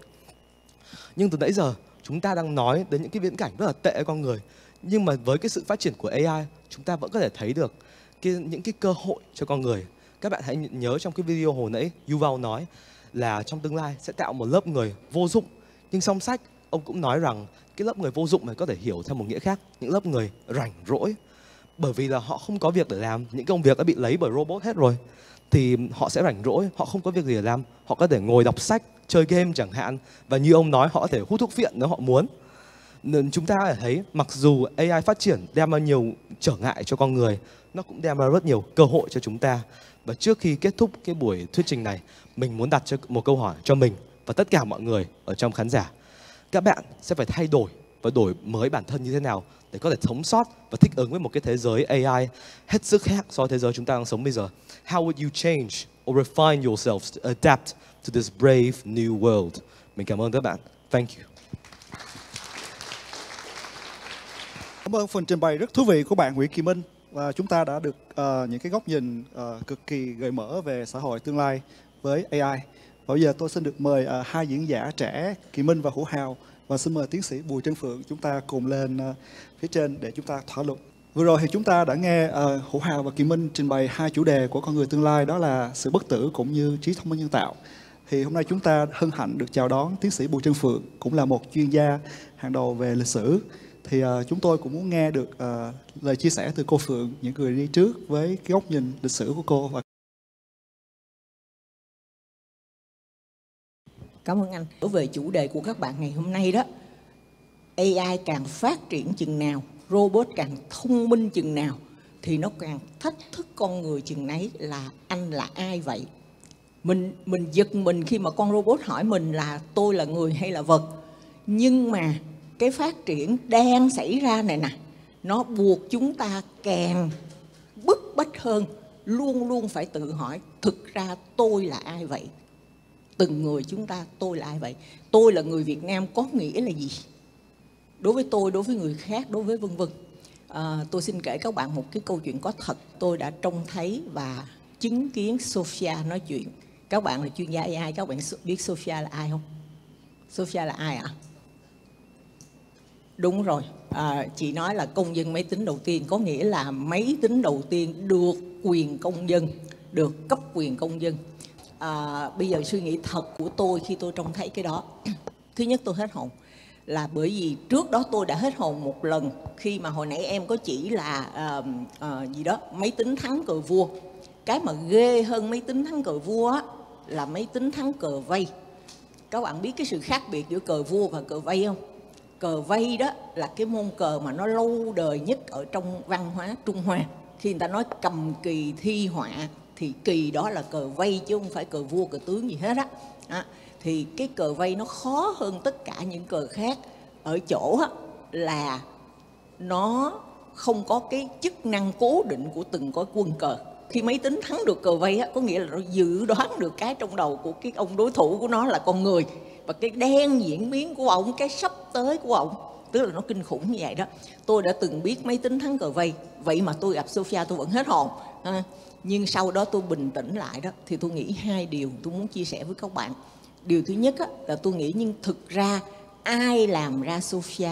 Nhưng từ nãy giờ chúng ta đang nói đến những cái viễn cảnh rất là tệ của con người. Nhưng mà với cái sự phát triển của AI, chúng ta vẫn có thể thấy được những cái cơ hội cho con người. Các bạn hãy nhớ trong cái video hồi nãy Yuval nói là trong tương lai sẽ tạo một lớp người vô dụng. Nhưng trong sách ông cũng nói rằng cái lớp người vô dụng này có thể hiểu theo một nghĩa khác, những lớp người rảnh rỗi. Bởi vì là họ không có việc để làm, những công việc đã bị lấy bởi robot hết rồi. Thì họ sẽ rảnh rỗi, họ không có việc gì để làm. Họ có thể ngồi đọc sách, chơi game chẳng hạn. Và như ông nói, họ có thể hút thuốc phiện nếu họ muốn. Nên chúng ta có thể thấy mặc dù AI phát triển đem ra nhiều trở ngại cho con người, nó cũng đem ra rất nhiều cơ hội cho chúng ta. Và trước khi kết thúc cái buổi thuyết trình này, mình muốn đặt cho một câu hỏi cho mình và tất cả mọi người ở trong khán giả. Các bạn sẽ phải thay đổi và đổi mới bản thân như thế nào để có thể sống sót và thích ứng với một cái thế giới AI hết sức khác so với thế giới chúng ta đang sống bây giờ. How would you change or refine yourselves to adapt to this brave new world? Mình cảm ơn các bạn. Thank you. Cảm ơn phần trình bày rất thú vị của bạn Nguyễn Kỳ Minh. Và chúng ta đã được những cái góc nhìn cực kỳ gợi mở về xã hội tương lai với AI. Và bây giờ tôi xin được mời hai diễn giả trẻ Kỳ Minh và Hữu Hào, và xin mời tiến sĩ Bùi Trân Phượng chúng ta cùng lên phía trên để chúng ta thảo luận. Vừa rồi thì chúng ta đã nghe Hữu Hào và Kỳ Minh trình bày hai chủ đề của con người tương lai, đó là sự bất tử cũng như trí thông minh nhân tạo. Thì hôm nay chúng ta hân hạnh được chào đón tiến sĩ Bùi Trân Phượng, cũng là một chuyên gia hàng đầu về lịch sử. Thì chúng tôi cũng muốn nghe được lời chia sẻ từ cô Phượng, những người đi trước với cái góc nhìn lịch sử của cô. Cảm ơn anh. Đối với chủ đề của các bạn ngày hôm nay đó, AI càng phát triển chừng nào, robot càng thông minh chừng nào, thì nó càng thách thức con người chừng nấy là anh là ai vậy? Mình giật mình khi mà con robot hỏi mình là tôi là người hay là vật. Nhưng mà cái phát triển đang xảy ra này nè, nó buộc chúng ta càng bức bách hơn, luôn luôn phải tự hỏi thực ra tôi là ai vậy? Từng người chúng ta, tôi là ai vậy? Tôi là người Việt Nam có nghĩa là gì? Đối với tôi, đối với người khác, đối với vân vân. Tôi xin kể các bạn một cái câu chuyện có thật. Tôi đã trông thấy và chứng kiến Sophia nói chuyện. Các bạn là chuyên gia AI, các bạn biết Sophia là ai không? Sophia là ai ạ? Đúng rồi, chị nói là công dân máy tính đầu tiên, có nghĩa là máy tính đầu tiên được quyền công dân, được cấp quyền công dân. Bây giờ suy nghĩ thật của tôi khi tôi trông thấy cái đó, thứ nhất tôi hết hồn, là bởi vì trước đó tôi đã hết hồn một lần khi mà hồi nãy em có chỉ là gì đó máy tính thắng cờ vua. Cái mà ghê hơn máy tính thắng cờ vua á, là máy tính thắng cờ vây. Các bạn biết cái sự khác biệt giữa cờ vua và cờ vây không? cờ vây đó là cái môn cờ mà nó lâu đời nhất ở trong văn hóa Trung Hoa. Khi người ta nói cầm kỳ thi họa thì kỳ đó là cờ vây chứ không phải cờ vua cờ tướng gì hết á. Thì cái cờ vây nó khó hơn tất cả những cờ khác ở chỗ á, là nó không có cái chức năng cố định của từng cái quân cờ. Khi máy tính thắng được cờ vây á, có nghĩa là nó dự đoán được cái trong đầu của cái ông đối thủ của nó là con người, và cái đen diễn biến của ông, cái sắp tới của ông, tức là nó kinh khủng như vậy đó. Tôi đã từng biết máy tính thắng cờ vây, vậy mà tôi gặp Sophia tôi vẫn hết hồn. Nhưng sau đó tôi bình tĩnh lại đó, thì tôi nghĩ hai điều tôi muốn chia sẻ với các bạn. Điều thứ nhất á, là tôi nghĩ nhưng thực ra ai làm ra Sophia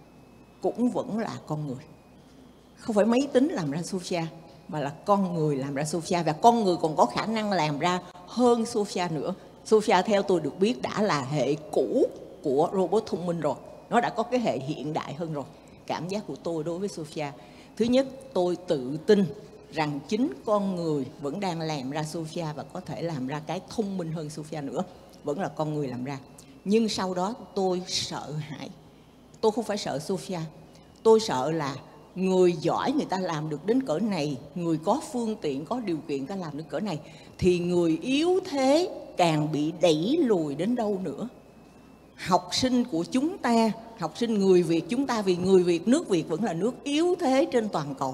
cũng vẫn là con người. Không phải máy tính làm ra Sophia, mà là con người làm ra Sophia, và con người còn có khả năng làm ra hơn Sophia nữa. Sophia theo tôi được biết đã là hệ cũ của robot thông minh rồi. Nó đã có cái hệ hiện đại hơn rồi. Cảm giác của tôi đối với Sophia, thứ nhất, tôi tự tin rằng chính con người vẫn đang làm ra Sophia và có thể làm ra cái thông minh hơn Sophia nữa. Vẫn là con người làm ra. Nhưng sau đó tôi sợ hãi. Tôi không phải sợ Sophia. Tôi sợ là người giỏi người ta làm được đến cỡ này, người có phương tiện, có điều kiện người ta làm được cỡ này, thì người yếu thế càng bị đẩy lùi đến đâu nữa. Học sinh của chúng ta, học sinh người Việt chúng ta, vì người Việt, nước Việt vẫn là nước yếu thế trên toàn cầu,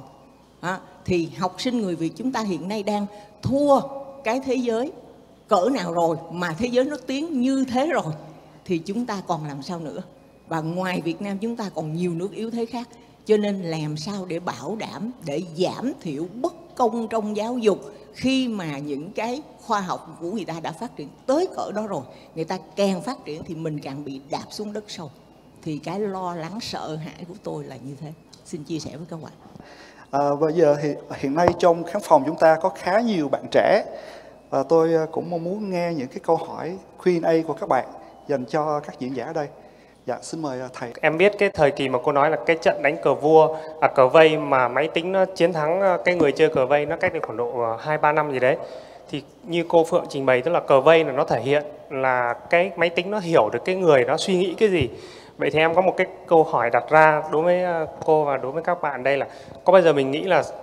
thì học sinh người Việt chúng ta hiện nay đang thua cái thế giới cỡ nào rồi, mà thế giới nó tiến như thế rồi thì chúng ta còn làm sao nữa. Và ngoài Việt Nam chúng ta còn nhiều nước yếu thế khác. Cho nên làm sao để bảo đảm, để giảm thiểu bất công trong giáo dục, khi mà những cái khoa học của người ta đã phát triển tới cỡ đó rồi, người ta càng phát triển thì mình càng bị đạp xuống đất sâu. Thì cái lo lắng sợ hãi của tôi là như thế. Xin chia sẻ với các bạn. Bây giờ thì hiện nay trong khán phòng chúng ta có khá nhiều bạn trẻ, và tôi cũng mong muốn nghe những cái câu hỏi Q&A của các bạn dành cho các diễn giả ở đây. Dạ, xin mời thầy. Em biết cái thời kỳ mà cô nói là cái trận đánh cờ vua, cờ vây mà máy tính nó chiến thắng cái người chơi cờ vây, nó cách đây khoảng độ 2-3 năm gì đấy. Thì như cô Phượng trình bày, tức là cờ vây là nó thể hiện là cái máy tính nó hiểu được cái người nó suy nghĩ cái gì. Vậy thì em có một cái câu hỏi đặt ra đối với cô và đối với các bạn đây là có bao giờ mình nghĩ là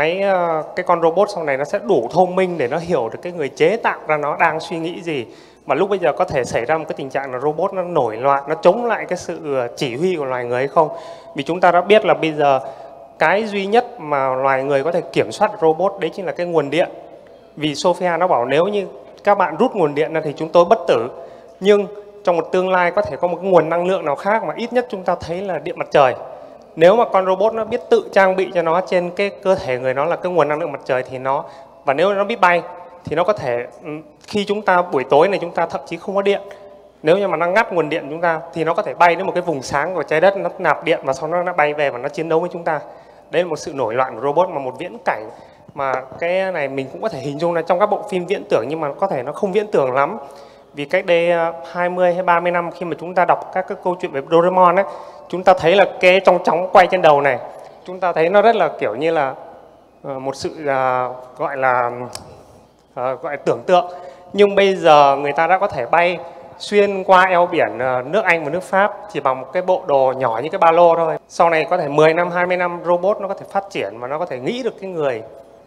cái con robot sau này nó sẽ đủ thông minh để nó hiểu được cái người chế tạo ra nó đang suy nghĩ gì, mà lúc bây giờ có thể xảy ra một cái tình trạng là robot nó nổi loạn, nó chống lại cái sự chỉ huy của loài người hay không? Vì chúng ta đã biết là bây giờ cái duy nhất mà loài người có thể kiểm soát robot đấy chính là cái nguồn điện. Vì Sophia nó bảo nếu như các bạn rút nguồn điện ra thì chúng tôi bất tử, nhưng trong một tương lai có thể có một cái nguồn năng lượng nào khác mà ít nhất chúng ta thấy là điện mặt trời. Nếu mà con robot nó biết tự trang bị cho nó trên cái cơ thể người nó là cái nguồn năng lượng mặt trời thì nó, và nếu nó biết bay thì nó có thể, khi chúng ta buổi tối này chúng ta thậm chí không có điện, nếu như mà nó ngắt nguồn điện chúng ta thì nó có thể bay đến một cái vùng sáng của trái đất, nó nạp điện và sau đó nó bay về và nó chiến đấu với chúng ta. Đấy là một sự nổi loạn của robot, mà một viễn cảnh mà cái này mình cũng có thể hình dung là trong các bộ phim viễn tưởng, nhưng mà có thể nó không viễn tưởng lắm. Vì cách đây 20 hay 30 năm khi mà chúng ta đọc các cái câu chuyện về Doraemon ấy, chúng ta thấy là cái trong chóng quay trên đầu này, chúng ta thấy nó rất là kiểu như là một sự gọi là tưởng tượng. Nhưng bây giờ người ta đã có thể bay xuyên qua eo biển nước Anh và nước Pháp chỉ bằng một cái bộ đồ nhỏ như cái ba lô thôi. Sau này có thể 10 năm, 20 năm robot nó có thể phát triển và nó có thể nghĩ được cái người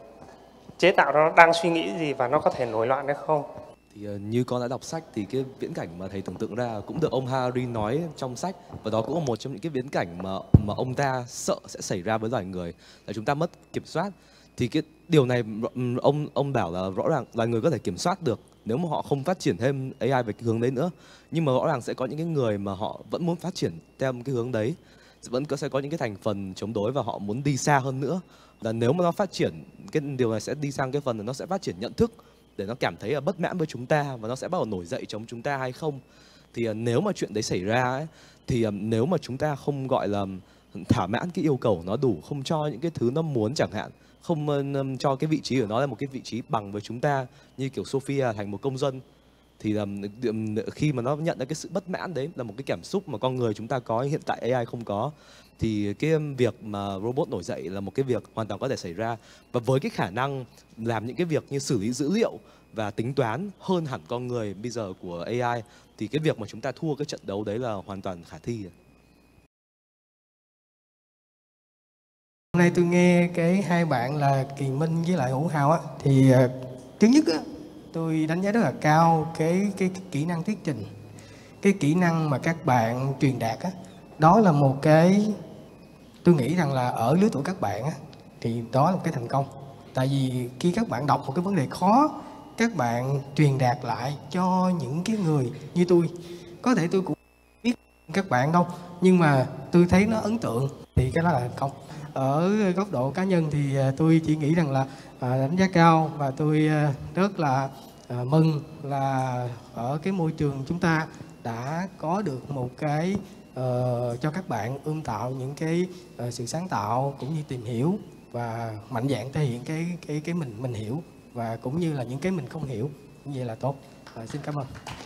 chế tạo nó đang suy nghĩ gì và nó có thể nổi loạn hay không. Thì như con đã đọc sách thì cái viễn cảnh mà thầy tưởng tượng ra cũng được ông Harari nói trong sách, và đó cũng là một trong những cái viễn cảnh mà ông ta sợ sẽ xảy ra với loài người, là chúng ta mất kiểm soát. Thì cái điều này ông bảo là rõ ràng loài người có thể kiểm soát được nếu mà họ không phát triển thêm AI về cái hướng đấy nữa, nhưng mà rõ ràng sẽ có những cái người mà họ vẫn muốn phát triển theo cái hướng đấy, vẫn sẽ có những cái thành phần chống đối và họ muốn đi xa hơn nữa. Là nếu mà nó phát triển, cái điều này sẽ đi sang cái phần là nó sẽ phát triển nhận thức để nó cảm thấy là bất mãn với chúng ta và nó sẽ bắt đầu nổi dậy chống chúng ta hay không. Thì nếu mà chuyện đấy xảy ra ấy, thì nếu mà chúng ta không gọi là thỏa mãn cái yêu cầu nó đủ, không cho những cái thứ nó muốn chẳng hạn, không cho cái vị trí của nó là một cái vị trí bằng với chúng ta, như kiểu Sophia thành một công dân, thì khi mà nó nhận ra cái sự bất mãn đấy là một cái cảm xúc mà con người chúng ta có, hiện tại AI không có, thì cái việc mà robot nổi dậy là một cái việc hoàn toàn có thể xảy ra. Và với cái khả năng làm những cái việc như xử lý dữ liệu và tính toán hơn hẳn con người bây giờ của AI, thì cái việc mà chúng ta thua cái trận đấu đấy là hoàn toàn khả thi. nay tôi nghe cái hai bạn là Kỳ Minh với lại Hữu Hào á, thì thứ nhất á, tôi đánh giá rất là cao cái kỹ năng thuyết trình, cái kỹ năng mà các bạn truyền đạt á, đó là một cái tôi nghĩ rằng là ở lứa tuổi các bạn á, thì đó là một cái thành công. Tại vì khi các bạn đọc một cái vấn đề khó, các bạn truyền đạt lại cho những cái người như tôi, có thể tôi cũng biết các bạn đâu, nhưng mà tôi thấy nó ấn tượng thì cái đó là thành công. Ở góc độ cá nhân thì tôi chỉ nghĩ rằng là đánh giá cao, và tôi rất là mừng là ở cái môi trường chúng ta đã có được một cái cho các bạn ươm tạo những cái sự sáng tạo cũng như tìm hiểu và mạnh dạn thể hiện cái mình hiểu, và cũng như là những cái mình không hiểu, như vậy là tốt. Xin cảm ơn.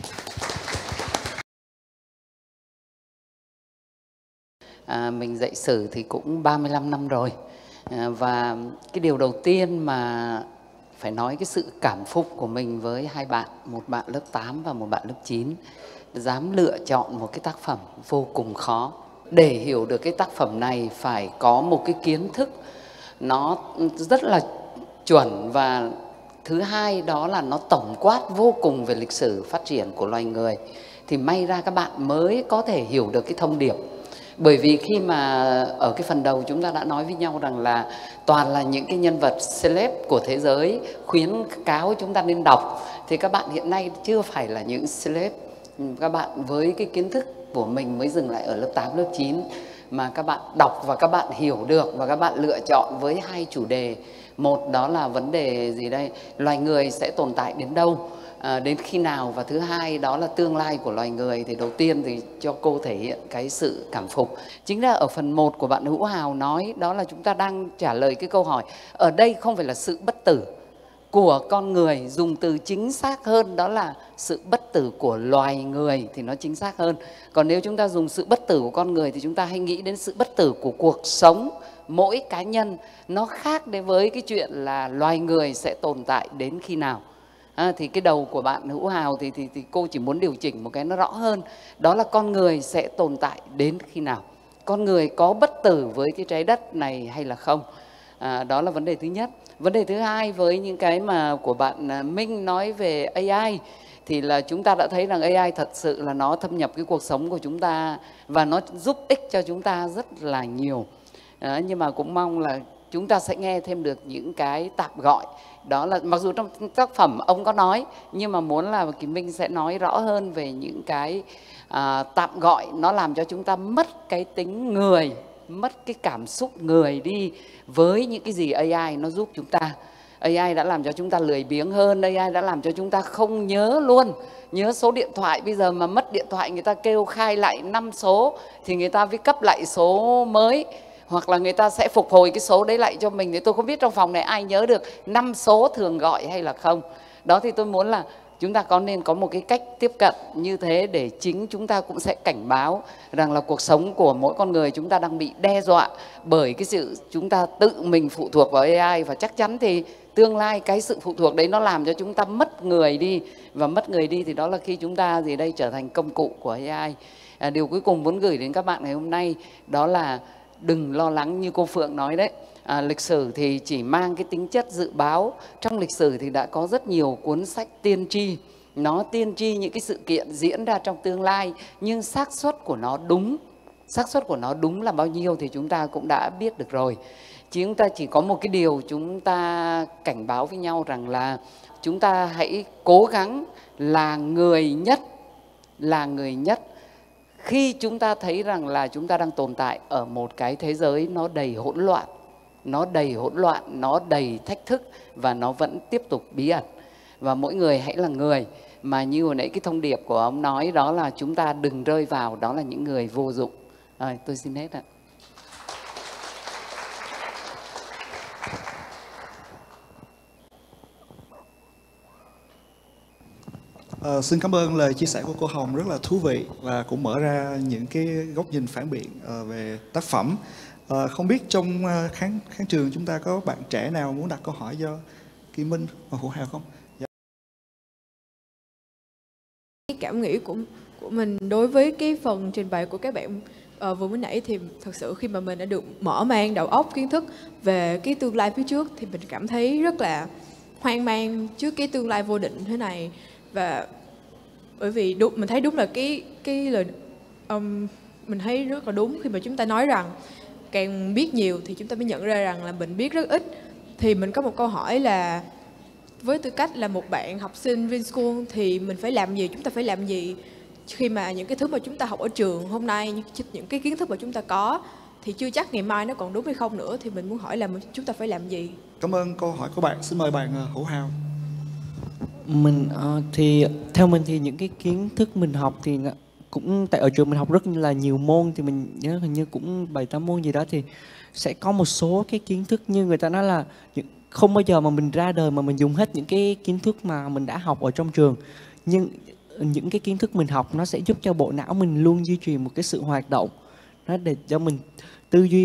Mình dạy sử thì cũng 35 năm rồi, và cái điều đầu tiên mà phải nói cái sự cảm phục của mình với hai bạn, một bạn lớp 8 và một bạn lớp 9, dám lựa chọn một cái tác phẩm vô cùng khó. Để hiểu được cái tác phẩm này phải có một cái kiến thức nó rất là chuẩn, và thứ hai đó là nó tổng quát vô cùng về lịch sử phát triển của loài người, thì may ra các bạn mới có thể hiểu được cái thông điệp. Bởi vì khi mà ở cái phần đầu chúng ta đã nói với nhau rằng là toàn là những cái nhân vật celeb của thế giới khuyến cáo chúng ta nên đọc, thì các bạn hiện nay chưa phải là những celeb. Các bạn với cái kiến thức của mình mới dừng lại ở lớp 8, lớp 9, mà các bạn đọc và các bạn hiểu được, và các bạn lựa chọn với hai chủ đề. Một đó là vấn đề gì đây? Loài người sẽ tồn tại đến đâu, đến khi nào, và thứ hai đó là tương lai của loài người. Thì đầu tiên thì cho cô thể hiện cái sự cảm phục. Chính là ở phần 1 của bạn Hữu Hào nói, đó là chúng ta đang trả lời cái câu hỏi. Ở đây không phải là sự bất tử của con người, dùng từ chính xác hơn đó là sự bất tử của loài người thì nó chính xác hơn. Còn nếu chúng ta dùng sự bất tử của con người thì chúng ta hay nghĩ đến sự bất tử của cuộc sống mỗi cá nhân. Nó khác đến với cái chuyện là loài người sẽ tồn tại đến khi nào. Thì cái đầu của bạn Hữu Hào thì cô chỉ muốn điều chỉnh một cái nó rõ hơn. Đó là con người sẽ tồn tại đến khi nào. Con người có bất tử với cái trái đất này hay là không? Đó là vấn đề thứ nhất. Vấn đề thứ hai, với những cái mà của bạn Minh nói về AI, thì là chúng ta đã thấy rằng AI thật sự là nó thâm nhập cái cuộc sống của chúng ta và nó giúp ích cho chúng ta rất là nhiều. Nhưng mà cũng mong là chúng ta sẽ nghe thêm được những cái tạm gọi. Đó là mặc dù trong tác phẩm ông có nói, nhưng mà muốn là Kỳ Minh sẽ nói rõ hơn về những cái tạm gọi nó làm cho chúng ta mất cái tính người, mất cái cảm xúc người đi với những cái gì AI nó giúp chúng ta. AI đã làm cho chúng ta lười biếng hơn, AI đã làm cho chúng ta không nhớ luôn. Nhớ số điện thoại, bây giờ mà mất điện thoại người ta kêu khai lại 5 số thì người ta mới cấp lại số mới, hoặc là người ta sẽ phục hồi cái số đấy lại cho mình. Thì tôi không biết trong phòng này ai nhớ được 5 số thường gọi hay là không. Đó thì tôi muốn là chúng ta có nên có một cái cách tiếp cận như thế để chính chúng ta cũng sẽ cảnh báo rằng là cuộc sống của mỗi con người chúng ta đang bị đe dọa bởi cái sự chúng ta tự mình phụ thuộc vào AI. Và chắc chắn thì tương lai cái sự phụ thuộc đấy nó làm cho chúng ta mất người đi. Và mất người đi thì đó là khi chúng ta gì đây trở thành công cụ của AI. Điều cuối cùng muốn gửi đến các bạn ngày hôm nay đó là đừng lo lắng như cô Phượng nói đấy. Lịch sử thì chỉ mang cái tính chất dự báo. Trong lịch sử thì đã có rất nhiều cuốn sách tiên tri. Nó tiên tri những cái sự kiện diễn ra trong tương lai, nhưng xác suất của nó đúng, xác suất của nó đúng là bao nhiêu thì chúng ta cũng đã biết được rồi. Chúng ta chỉ có một cái điều chúng ta cảnh báo với nhau rằng là chúng ta hãy cố gắng là người nhất khi chúng ta thấy rằng là chúng ta đang tồn tại ở một cái thế giới nó đầy hỗn loạn, nó đầy thách thức và nó vẫn tiếp tục bí ẩn. Và mỗi người hãy là người mà như hồi nãy cái thông điệp của ông nói, đó là chúng ta đừng rơi vào đó là những người vô dụng. Rồi, tôi xin hết ạ. Xin cảm ơn lời chia sẻ của cô Hồng rất là thú vị và cũng mở ra những cái góc nhìn phản biện về tác phẩm. Không biết trong khán trường chúng ta có bạn trẻ nào muốn đặt câu hỏi cho Kỳ Minh và Hữu Hào không? Dạ. Cái cảm nghĩ của mình đối với cái phần trình bày của các bạn vừa mới nãy thì thật sự khi mà mình đã được mở mang đầu óc kiến thức về cái tương lai phía trước thì mình cảm thấy rất là hoang mang trước cái tương lai vô định thế này. Và bởi vì mình thấy đúng là cái lời mình thấy rất là đúng khi mà chúng ta nói rằng càng biết nhiều thì chúng ta mới nhận ra rằng là mình biết rất ít. Thì mình có một câu hỏi là với tư cách là một bạn học sinh Vinschool thì mình phải làm gì, chúng ta phải làm gì khi mà những cái thứ mà chúng ta học ở trường hôm nay, những cái kiến thức mà chúng ta có thì chưa chắc ngày mai nó còn đúng hay không nữa. Thì mình muốn hỏi là chúng ta phải làm gì? Cảm ơn câu hỏi của bạn. Xin mời bạn Hữu Hào. Mình thì theo mình thì những cái kiến thức mình học thì cũng tại ở trường mình học rất là nhiều môn, thì mình nhớ hình như cũng 7-8 môn gì đó, thì sẽ có một số cái kiến thức như người ta nói là không bao giờ mà mình ra đời mà mình dùng hết những cái kiến thức mà mình đã học ở trong trường. Nhưng những cái kiến thức mình học nó sẽ giúp cho bộ não mình luôn duy trì một cái sự hoạt động, nó để cho mình tư duy.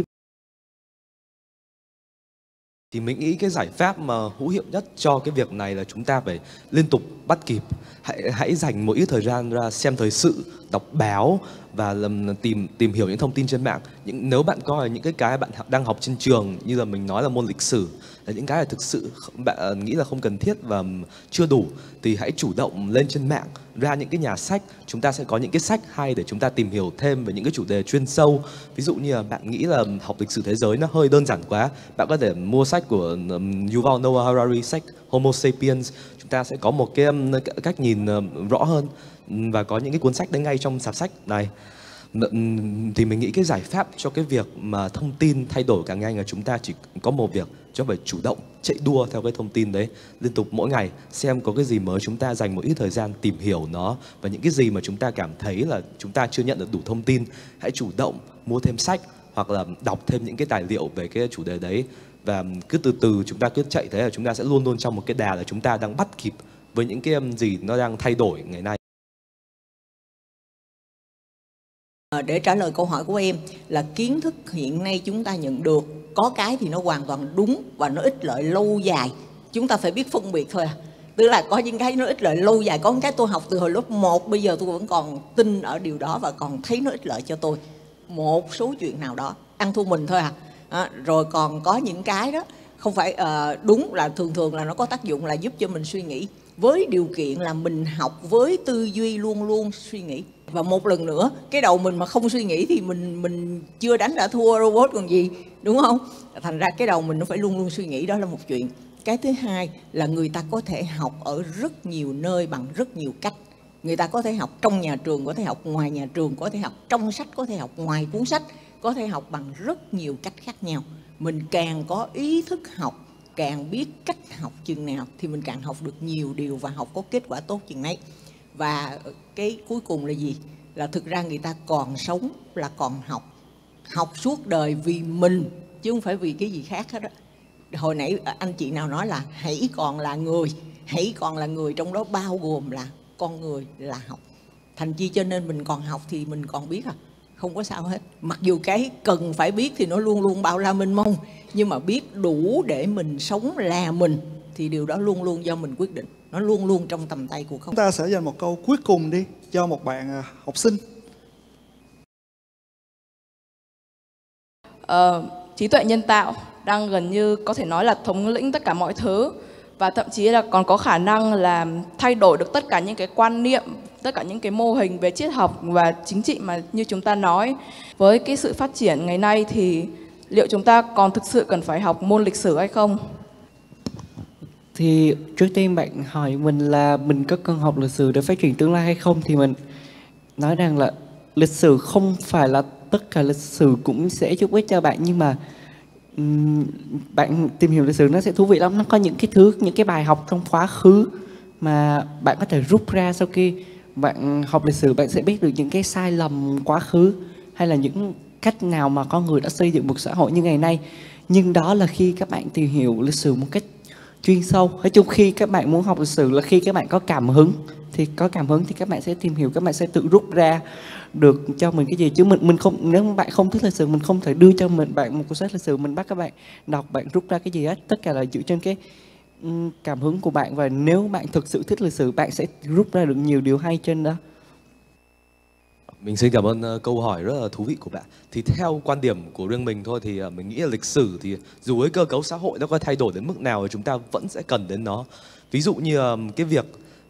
Thì mình nghĩ cái giải pháp mà hữu hiệu nhất cho cái việc này là chúng ta phải liên tục bắt kịp. Hãy dành một ít thời gian ra xem thời sự, đọc báo và tìm hiểu những thông tin trên mạng. Nếu bạn coi những cái bạn đang học trên trường như là mình nói là môn lịch sử là những cái là thực sự bạn nghĩ là không cần thiết và chưa đủ, thì hãy chủ động lên trên mạng ra những cái nhà sách. Chúng ta sẽ có những cái sách hay để chúng ta tìm hiểu thêm về những cái chủ đề chuyên sâu. Ví dụ như là bạn nghĩ là học lịch sử thế giới nó hơi đơn giản quá, bạn có thể mua sách của Yuval Noah Harari, sách Homo Sapiens. Chúng ta sẽ có một cái cách nhìn rõ hơn và có những cái cuốn sách đấy ngay trong sạp sách này. Thì mình nghĩ cái giải pháp cho cái việc mà thông tin thay đổi càng nhanh là chúng ta chỉ có một việc, cho phải chủ động chạy đua theo cái thông tin đấy liên tục mỗi ngày, xem có cái gì mới chúng ta dành một ít thời gian tìm hiểu nó, và những cái gì mà chúng ta cảm thấy là chúng ta chưa nhận được đủ thông tin, hãy chủ động mua thêm sách hoặc là đọc thêm những cái tài liệu về cái chủ đề đấy. Và cứ từ từ chúng ta cứ chạy, thế là chúng ta sẽ luôn luôn trong một cái đà là chúng ta đang bắt kịp với những cái gì nó đang thay đổi ngày nay. Để trả lời câu hỏi của em là kiến thức hiện nay chúng ta nhận được, có cái thì nó hoàn toàn đúng và nó ích lợi lâu dài. Chúng ta phải biết phân biệt thôi à. Tức là có những cái nó ích lợi lâu dài, có những cái tôi học từ hồi lớp 1, bây giờ tôi vẫn còn tin ở điều đó và còn thấy nó ích lợi cho tôi. Một số chuyện nào đó, ăn thua mình thôi à. Rồi còn có những cái đó không phải đúng là thường là nó có tác dụng là giúp cho mình suy nghĩ. Với điều kiện là mình học với tư duy luôn luôn suy nghĩ. Và một lần nữa, cái đầu mình mà không suy nghĩ thì mình chưa đánh đã thua robot còn gì, đúng không? Thành ra cái đầu mình nó phải luôn luôn suy nghĩ, đó là một chuyện. Cái thứ hai là người ta có thể học ở rất nhiều nơi bằng rất nhiều cách. Người ta có thể học trong nhà trường, có thể học ngoài nhà trường, có thể học trong sách, có thể học ngoài cuốn sách, có thể học bằng rất nhiều cách khác nhau. Mình càng có ý thức học, càng biết cách học chừng nào thì mình càng học được nhiều điều và học có kết quả tốt chừng nấy. Và cái cuối cùng là gì? Là thực ra người ta còn sống là còn học. Học suốt đời vì mình chứ không phải vì cái gì khác hết đó. Hồi nãy anh chị nào nói là hãy còn là người. Hãy còn là người, trong đó bao gồm là con người là học. Thành chi cho nên mình còn học thì mình còn biết à? Không có sao hết. Mặc dù cái cần phải biết thì nó luôn luôn bao la mênh mông, nhưng mà biết đủ để mình sống là mình thì điều đó luôn luôn do mình quyết định. Nó luôn luôn trong tầm tay của không. Chúng ta sẽ dành một câu cuối cùng đi cho một bạn học sinh. Trí tuệ nhân tạo đang gần như có thể nói là thống lĩnh tất cả mọi thứ, và thậm chí là còn có khả năng là thay đổi được tất cả những cái quan niệm, tất cả những cái mô hình về triết học và chính trị mà như chúng ta nói. Với cái sự phát triển ngày nay thì liệu chúng ta còn thực sự cần phải học môn lịch sử hay không? Thì trước tiên bạn hỏi mình là mình có cần học lịch sử để phát triển tương lai hay không, thì mình nói rằng là lịch sử không phải là tất cả lịch sử cũng sẽ giúp ích cho bạn, nhưng mà bạn tìm hiểu lịch sử nó sẽ thú vị lắm. Nó có những cái thứ, những cái bài học trong quá khứ mà bạn có thể rút ra sau khi bạn học lịch sử. Bạn sẽ biết được những cái sai lầm quá khứ hay là những cách nào mà con người đã xây dựng một xã hội như ngày nay. Nhưng đó là khi các bạn tìm hiểu lịch sử một cách chuyên sâu. Nói chung khi các bạn muốn học lịch sử là khi các bạn có cảm hứng, thì các bạn sẽ tìm hiểu, các bạn sẽ tự rút ra được cho mình cái gì. Chứ mình không, nếu bạn không thích lịch sử, mình không thể đưa cho bạn một cuốn sách lịch sử, mình bắt các bạn đọc, bạn rút ra cái gì hết. Tất cả là dựa trên cái cảm hứng của bạn, và nếu bạn thực sự thích lịch sử, bạn sẽ rút ra được nhiều điều hay trên đó. Mình xin cảm ơn câu hỏi rất là thú vị của bạn. Thì theo quan điểm của riêng mình thôi thì mình nghĩ là lịch sử thì dù với cơ cấu xã hội nó có thay đổi đến mức nào thì chúng ta vẫn sẽ cần đến nó. Ví dụ như cái việc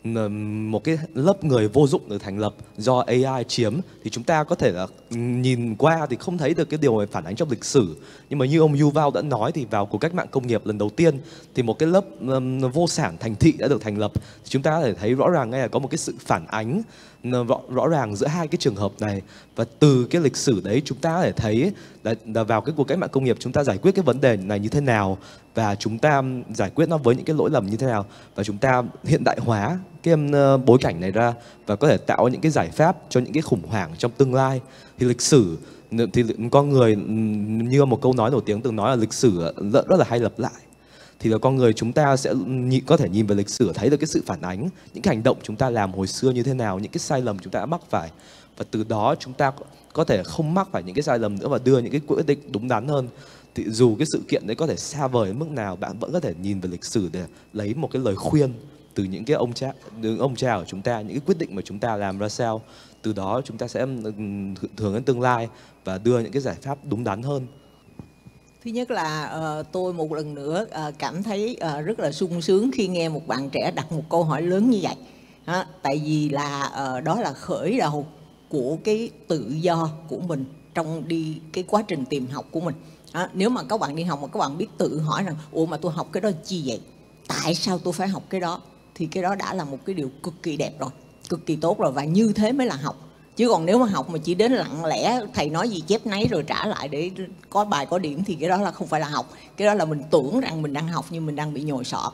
một cái lớp người vô dụng được thành lập do AI chiếm thì chúng ta có thể là nhìn qua thì không thấy được cái điều này phản ánh trong lịch sử. Nhưng mà như ông Yuval đã nói thì vào cuộc cách mạng công nghiệp lần đầu tiên thì một cái lớp vô sản thành thị đã được thành lập. Thì chúng ta có thể thấy rõ ràng ngay là có một cái sự phản ánh rõ ràng giữa hai cái trường hợp này. Và từ cái lịch sử đấy chúng ta có thể thấy là vào cái cuộc cách mạng công nghiệp chúng ta giải quyết cái vấn đề này như thế nào, và chúng ta giải quyết nó với những cái lỗi lầm như thế nào, và chúng ta hiện đại hóa cái bối cảnh này ra và có thể tạo những cái giải pháp cho những cái khủng hoảng trong tương lai. Thì lịch sử thì con người như một câu nói nổi tiếng từng nói là lịch sử rất là hay lặp lại. Thì là con người chúng ta sẽ có thể nhìn về lịch sử thấy được cái sự phản ánh, những cái hành động chúng ta làm hồi xưa như thế nào, những cái sai lầm chúng ta đã mắc phải, và từ đó chúng ta có thể không mắc phải những cái sai lầm nữa và đưa những cái quyết định đúng đắn hơn. Thì dù cái sự kiện đấy có thể xa vời đến mức nào, bạn vẫn có thể nhìn về lịch sử để lấy một cái lời khuyên từ những cái ông cha của chúng ta, những cái quyết định mà chúng ta làm ra sao. Từ đó chúng ta sẽ hướng đến tương lai và đưa những cái giải pháp đúng đắn hơn. Thứ nhất là tôi một lần nữa cảm thấy rất là sung sướng khi nghe một bạn trẻ đặt một câu hỏi lớn như vậy. Tại vì là đó là khởi đầu của cái tự do của mình trong đi cái quá trình tìm học của mình. Nếu mà các bạn đi học mà các bạn biết tự hỏi rằng ủa mà tôi học cái đó chi vậy? Tại sao tôi phải học cái đó? Thì cái đó đã là một cái điều cực kỳ đẹp rồi, cực kỳ tốt rồi, và như thế mới là học. Chứ còn nếu mà học mà chỉ đến lặng lẽ thầy nói gì chép nấy rồi trả lại để có bài có điểm thì cái đó là không phải là học. Cái đó là mình tưởng rằng mình đang học nhưng mình đang bị nhồi sọ.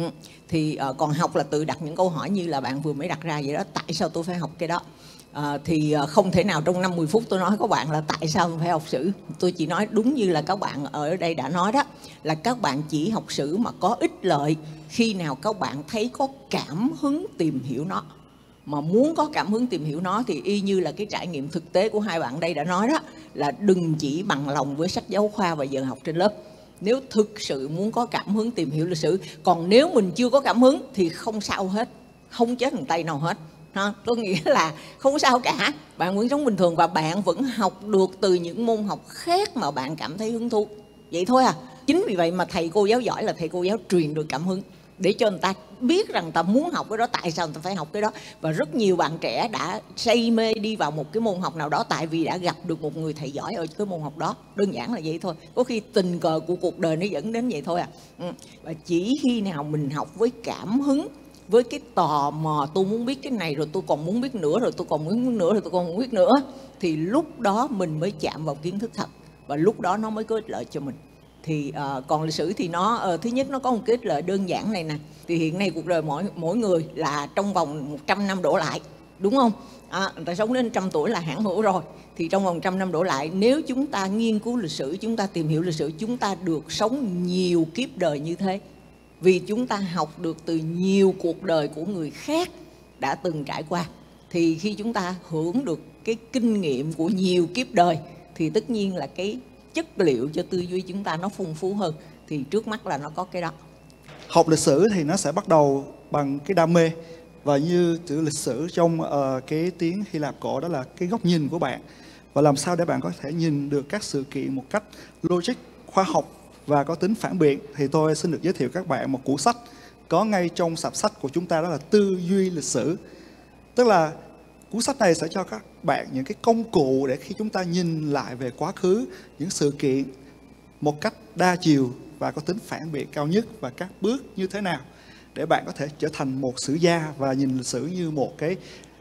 Thì còn học là tự đặt những câu hỏi như là bạn vừa mới đặt ra vậy đó. Tại sao tôi phải học cái đó? Thì không thể nào trong 5-10 phút tôi nói các bạn là tại sao phải học sử. Tôi chỉ nói đúng như là các bạn ở đây đã nói đó, là các bạn chỉ học sử mà có ích lợi khi nào các bạn thấy có cảm hứng tìm hiểu nó. Mà muốn có cảm hứng tìm hiểu nó thì y như là cái trải nghiệm thực tế của hai bạn đây đã nói đó, là đừng chỉ bằng lòng với sách giáo khoa và giờ học trên lớp. Nếu thực sự muốn có cảm hứng tìm hiểu lịch sử, còn nếu mình chưa có cảm hứng thì không sao hết, không chết một tay nào hết. Tôi nghĩ là không sao cả, bạn vẫn sống bình thường và bạn vẫn học được từ những môn học khác mà bạn cảm thấy hứng thú. Vậy thôi à. Chính vì vậy mà thầy cô giáo giỏi là thầy cô giáo truyền được cảm hứng để cho người ta biết rằng người ta muốn học cái đó, tại sao người ta phải học cái đó. Và rất nhiều bạn trẻ đã say mê đi vào một cái môn học nào đó tại vì đã gặp được một người thầy giỏi ở cái môn học đó. Đơn giản là vậy thôi. Có khi tình cờ của cuộc đời nó dẫn đến vậy thôi à. Và chỉ khi nào mình học với cảm hứng, với cái tò mò, tôi muốn biết cái này rồi tôi còn muốn biết nữa, rồi tôi còn muốn biết nữa, rồi tôi còn muốn biết nữa, thì lúc đó mình mới chạm vào kiến thức thật, và lúc đó nó mới có ích lợi cho mình. Thì còn lịch sử thì nó thứ nhất nó có một cái ích lợi đơn giản này nè. Thì hiện nay cuộc đời mỗi người là trong vòng 100 năm đổ lại, đúng không? Người ta sống đến 100 tuổi là hãn hữu rồi. Thì trong vòng 100 năm đổ lại, nếu chúng ta nghiên cứu lịch sử, chúng ta tìm hiểu lịch sử, chúng ta được sống nhiều kiếp đời như thế. Vì chúng ta học được từ nhiều cuộc đời của người khác đã từng trải qua. Thì khi chúng ta hưởng được cái kinh nghiệm của nhiều kiếp đời thì tất nhiên là cái chất liệu cho tư duy chúng ta nó phong phú hơn. Thì trước mắt là nó có cái đó. Học lịch sử thì nó sẽ bắt đầu bằng cái đam mê. Và như chữ lịch sử trong cái tiếng Hy Lạp cổ đó là cái góc nhìn của bạn. Và làm sao để bạn có thể nhìn được các sự kiện một cách logic, khoa học và có tính phản biện. Thì tôi xin được giới thiệu các bạn một cuốn sách có ngay trong sạp sách của chúng ta, đó là Tư duy lịch sử. Tức là cuốn sách này sẽ cho các bạn những cái công cụ để khi chúng ta nhìn lại về quá khứ, những sự kiện một cách đa chiều và có tính phản biện cao nhất, và các bước như thế nào để bạn có thể trở thành một sử gia và nhìn lịch sử như một cái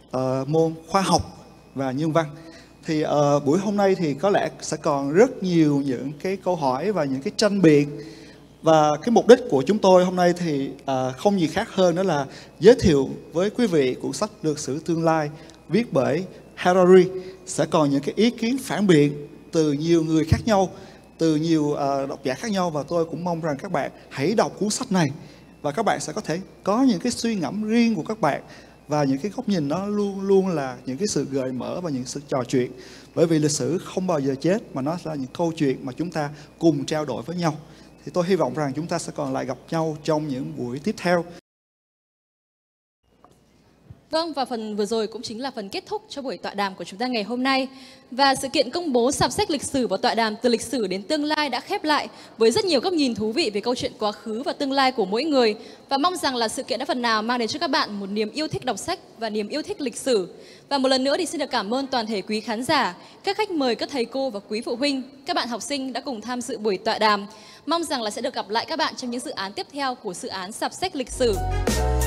môn khoa học và nhân văn. Thì buổi hôm nay thì có lẽ sẽ còn rất nhiều những cái câu hỏi và những cái tranh biện. Và cái mục đích của chúng tôi hôm nay thì không gì khác hơn đó là giới thiệu với quý vị cuốn sách Lược sử tương lai viết bởi Harari. Sẽ còn những cái ý kiến phản biện từ nhiều người khác nhau, từ nhiều độc giả khác nhau. Và tôi cũng mong rằng các bạn hãy đọc cuốn sách này và các bạn sẽ có thể có những cái suy ngẫm riêng của các bạn. Và những cái góc nhìn nó luôn luôn là những cái sự gợi mở và những sự trò chuyện. Bởi vì lịch sử không bao giờ chết, mà nó là những câu chuyện mà chúng ta cùng trao đổi với nhau. Thì tôi hy vọng rằng chúng ta sẽ còn lại gặp nhau trong những buổi tiếp theo. Vâng, và phần vừa rồi cũng chính là phần kết thúc cho buổi tọa đàm của chúng ta ngày hôm nay. Và sự kiện công bố sạp sách lịch sử và tọa đàm từ lịch sử đến tương lai đã khép lại với rất nhiều góc nhìn thú vị về câu chuyện quá khứ và tương lai của mỗi người. Và mong rằng là sự kiện đã phần nào mang đến cho các bạn một niềm yêu thích đọc sách và niềm yêu thích lịch sử. Và một lần nữa thì xin được cảm ơn toàn thể quý khán giả, các khách mời, các thầy cô và quý phụ huynh, các bạn học sinh đã cùng tham dự buổi tọa đàm. Mong rằng là sẽ được gặp lại các bạn trong những dự án tiếp theo của dự án sạp sách lịch sử.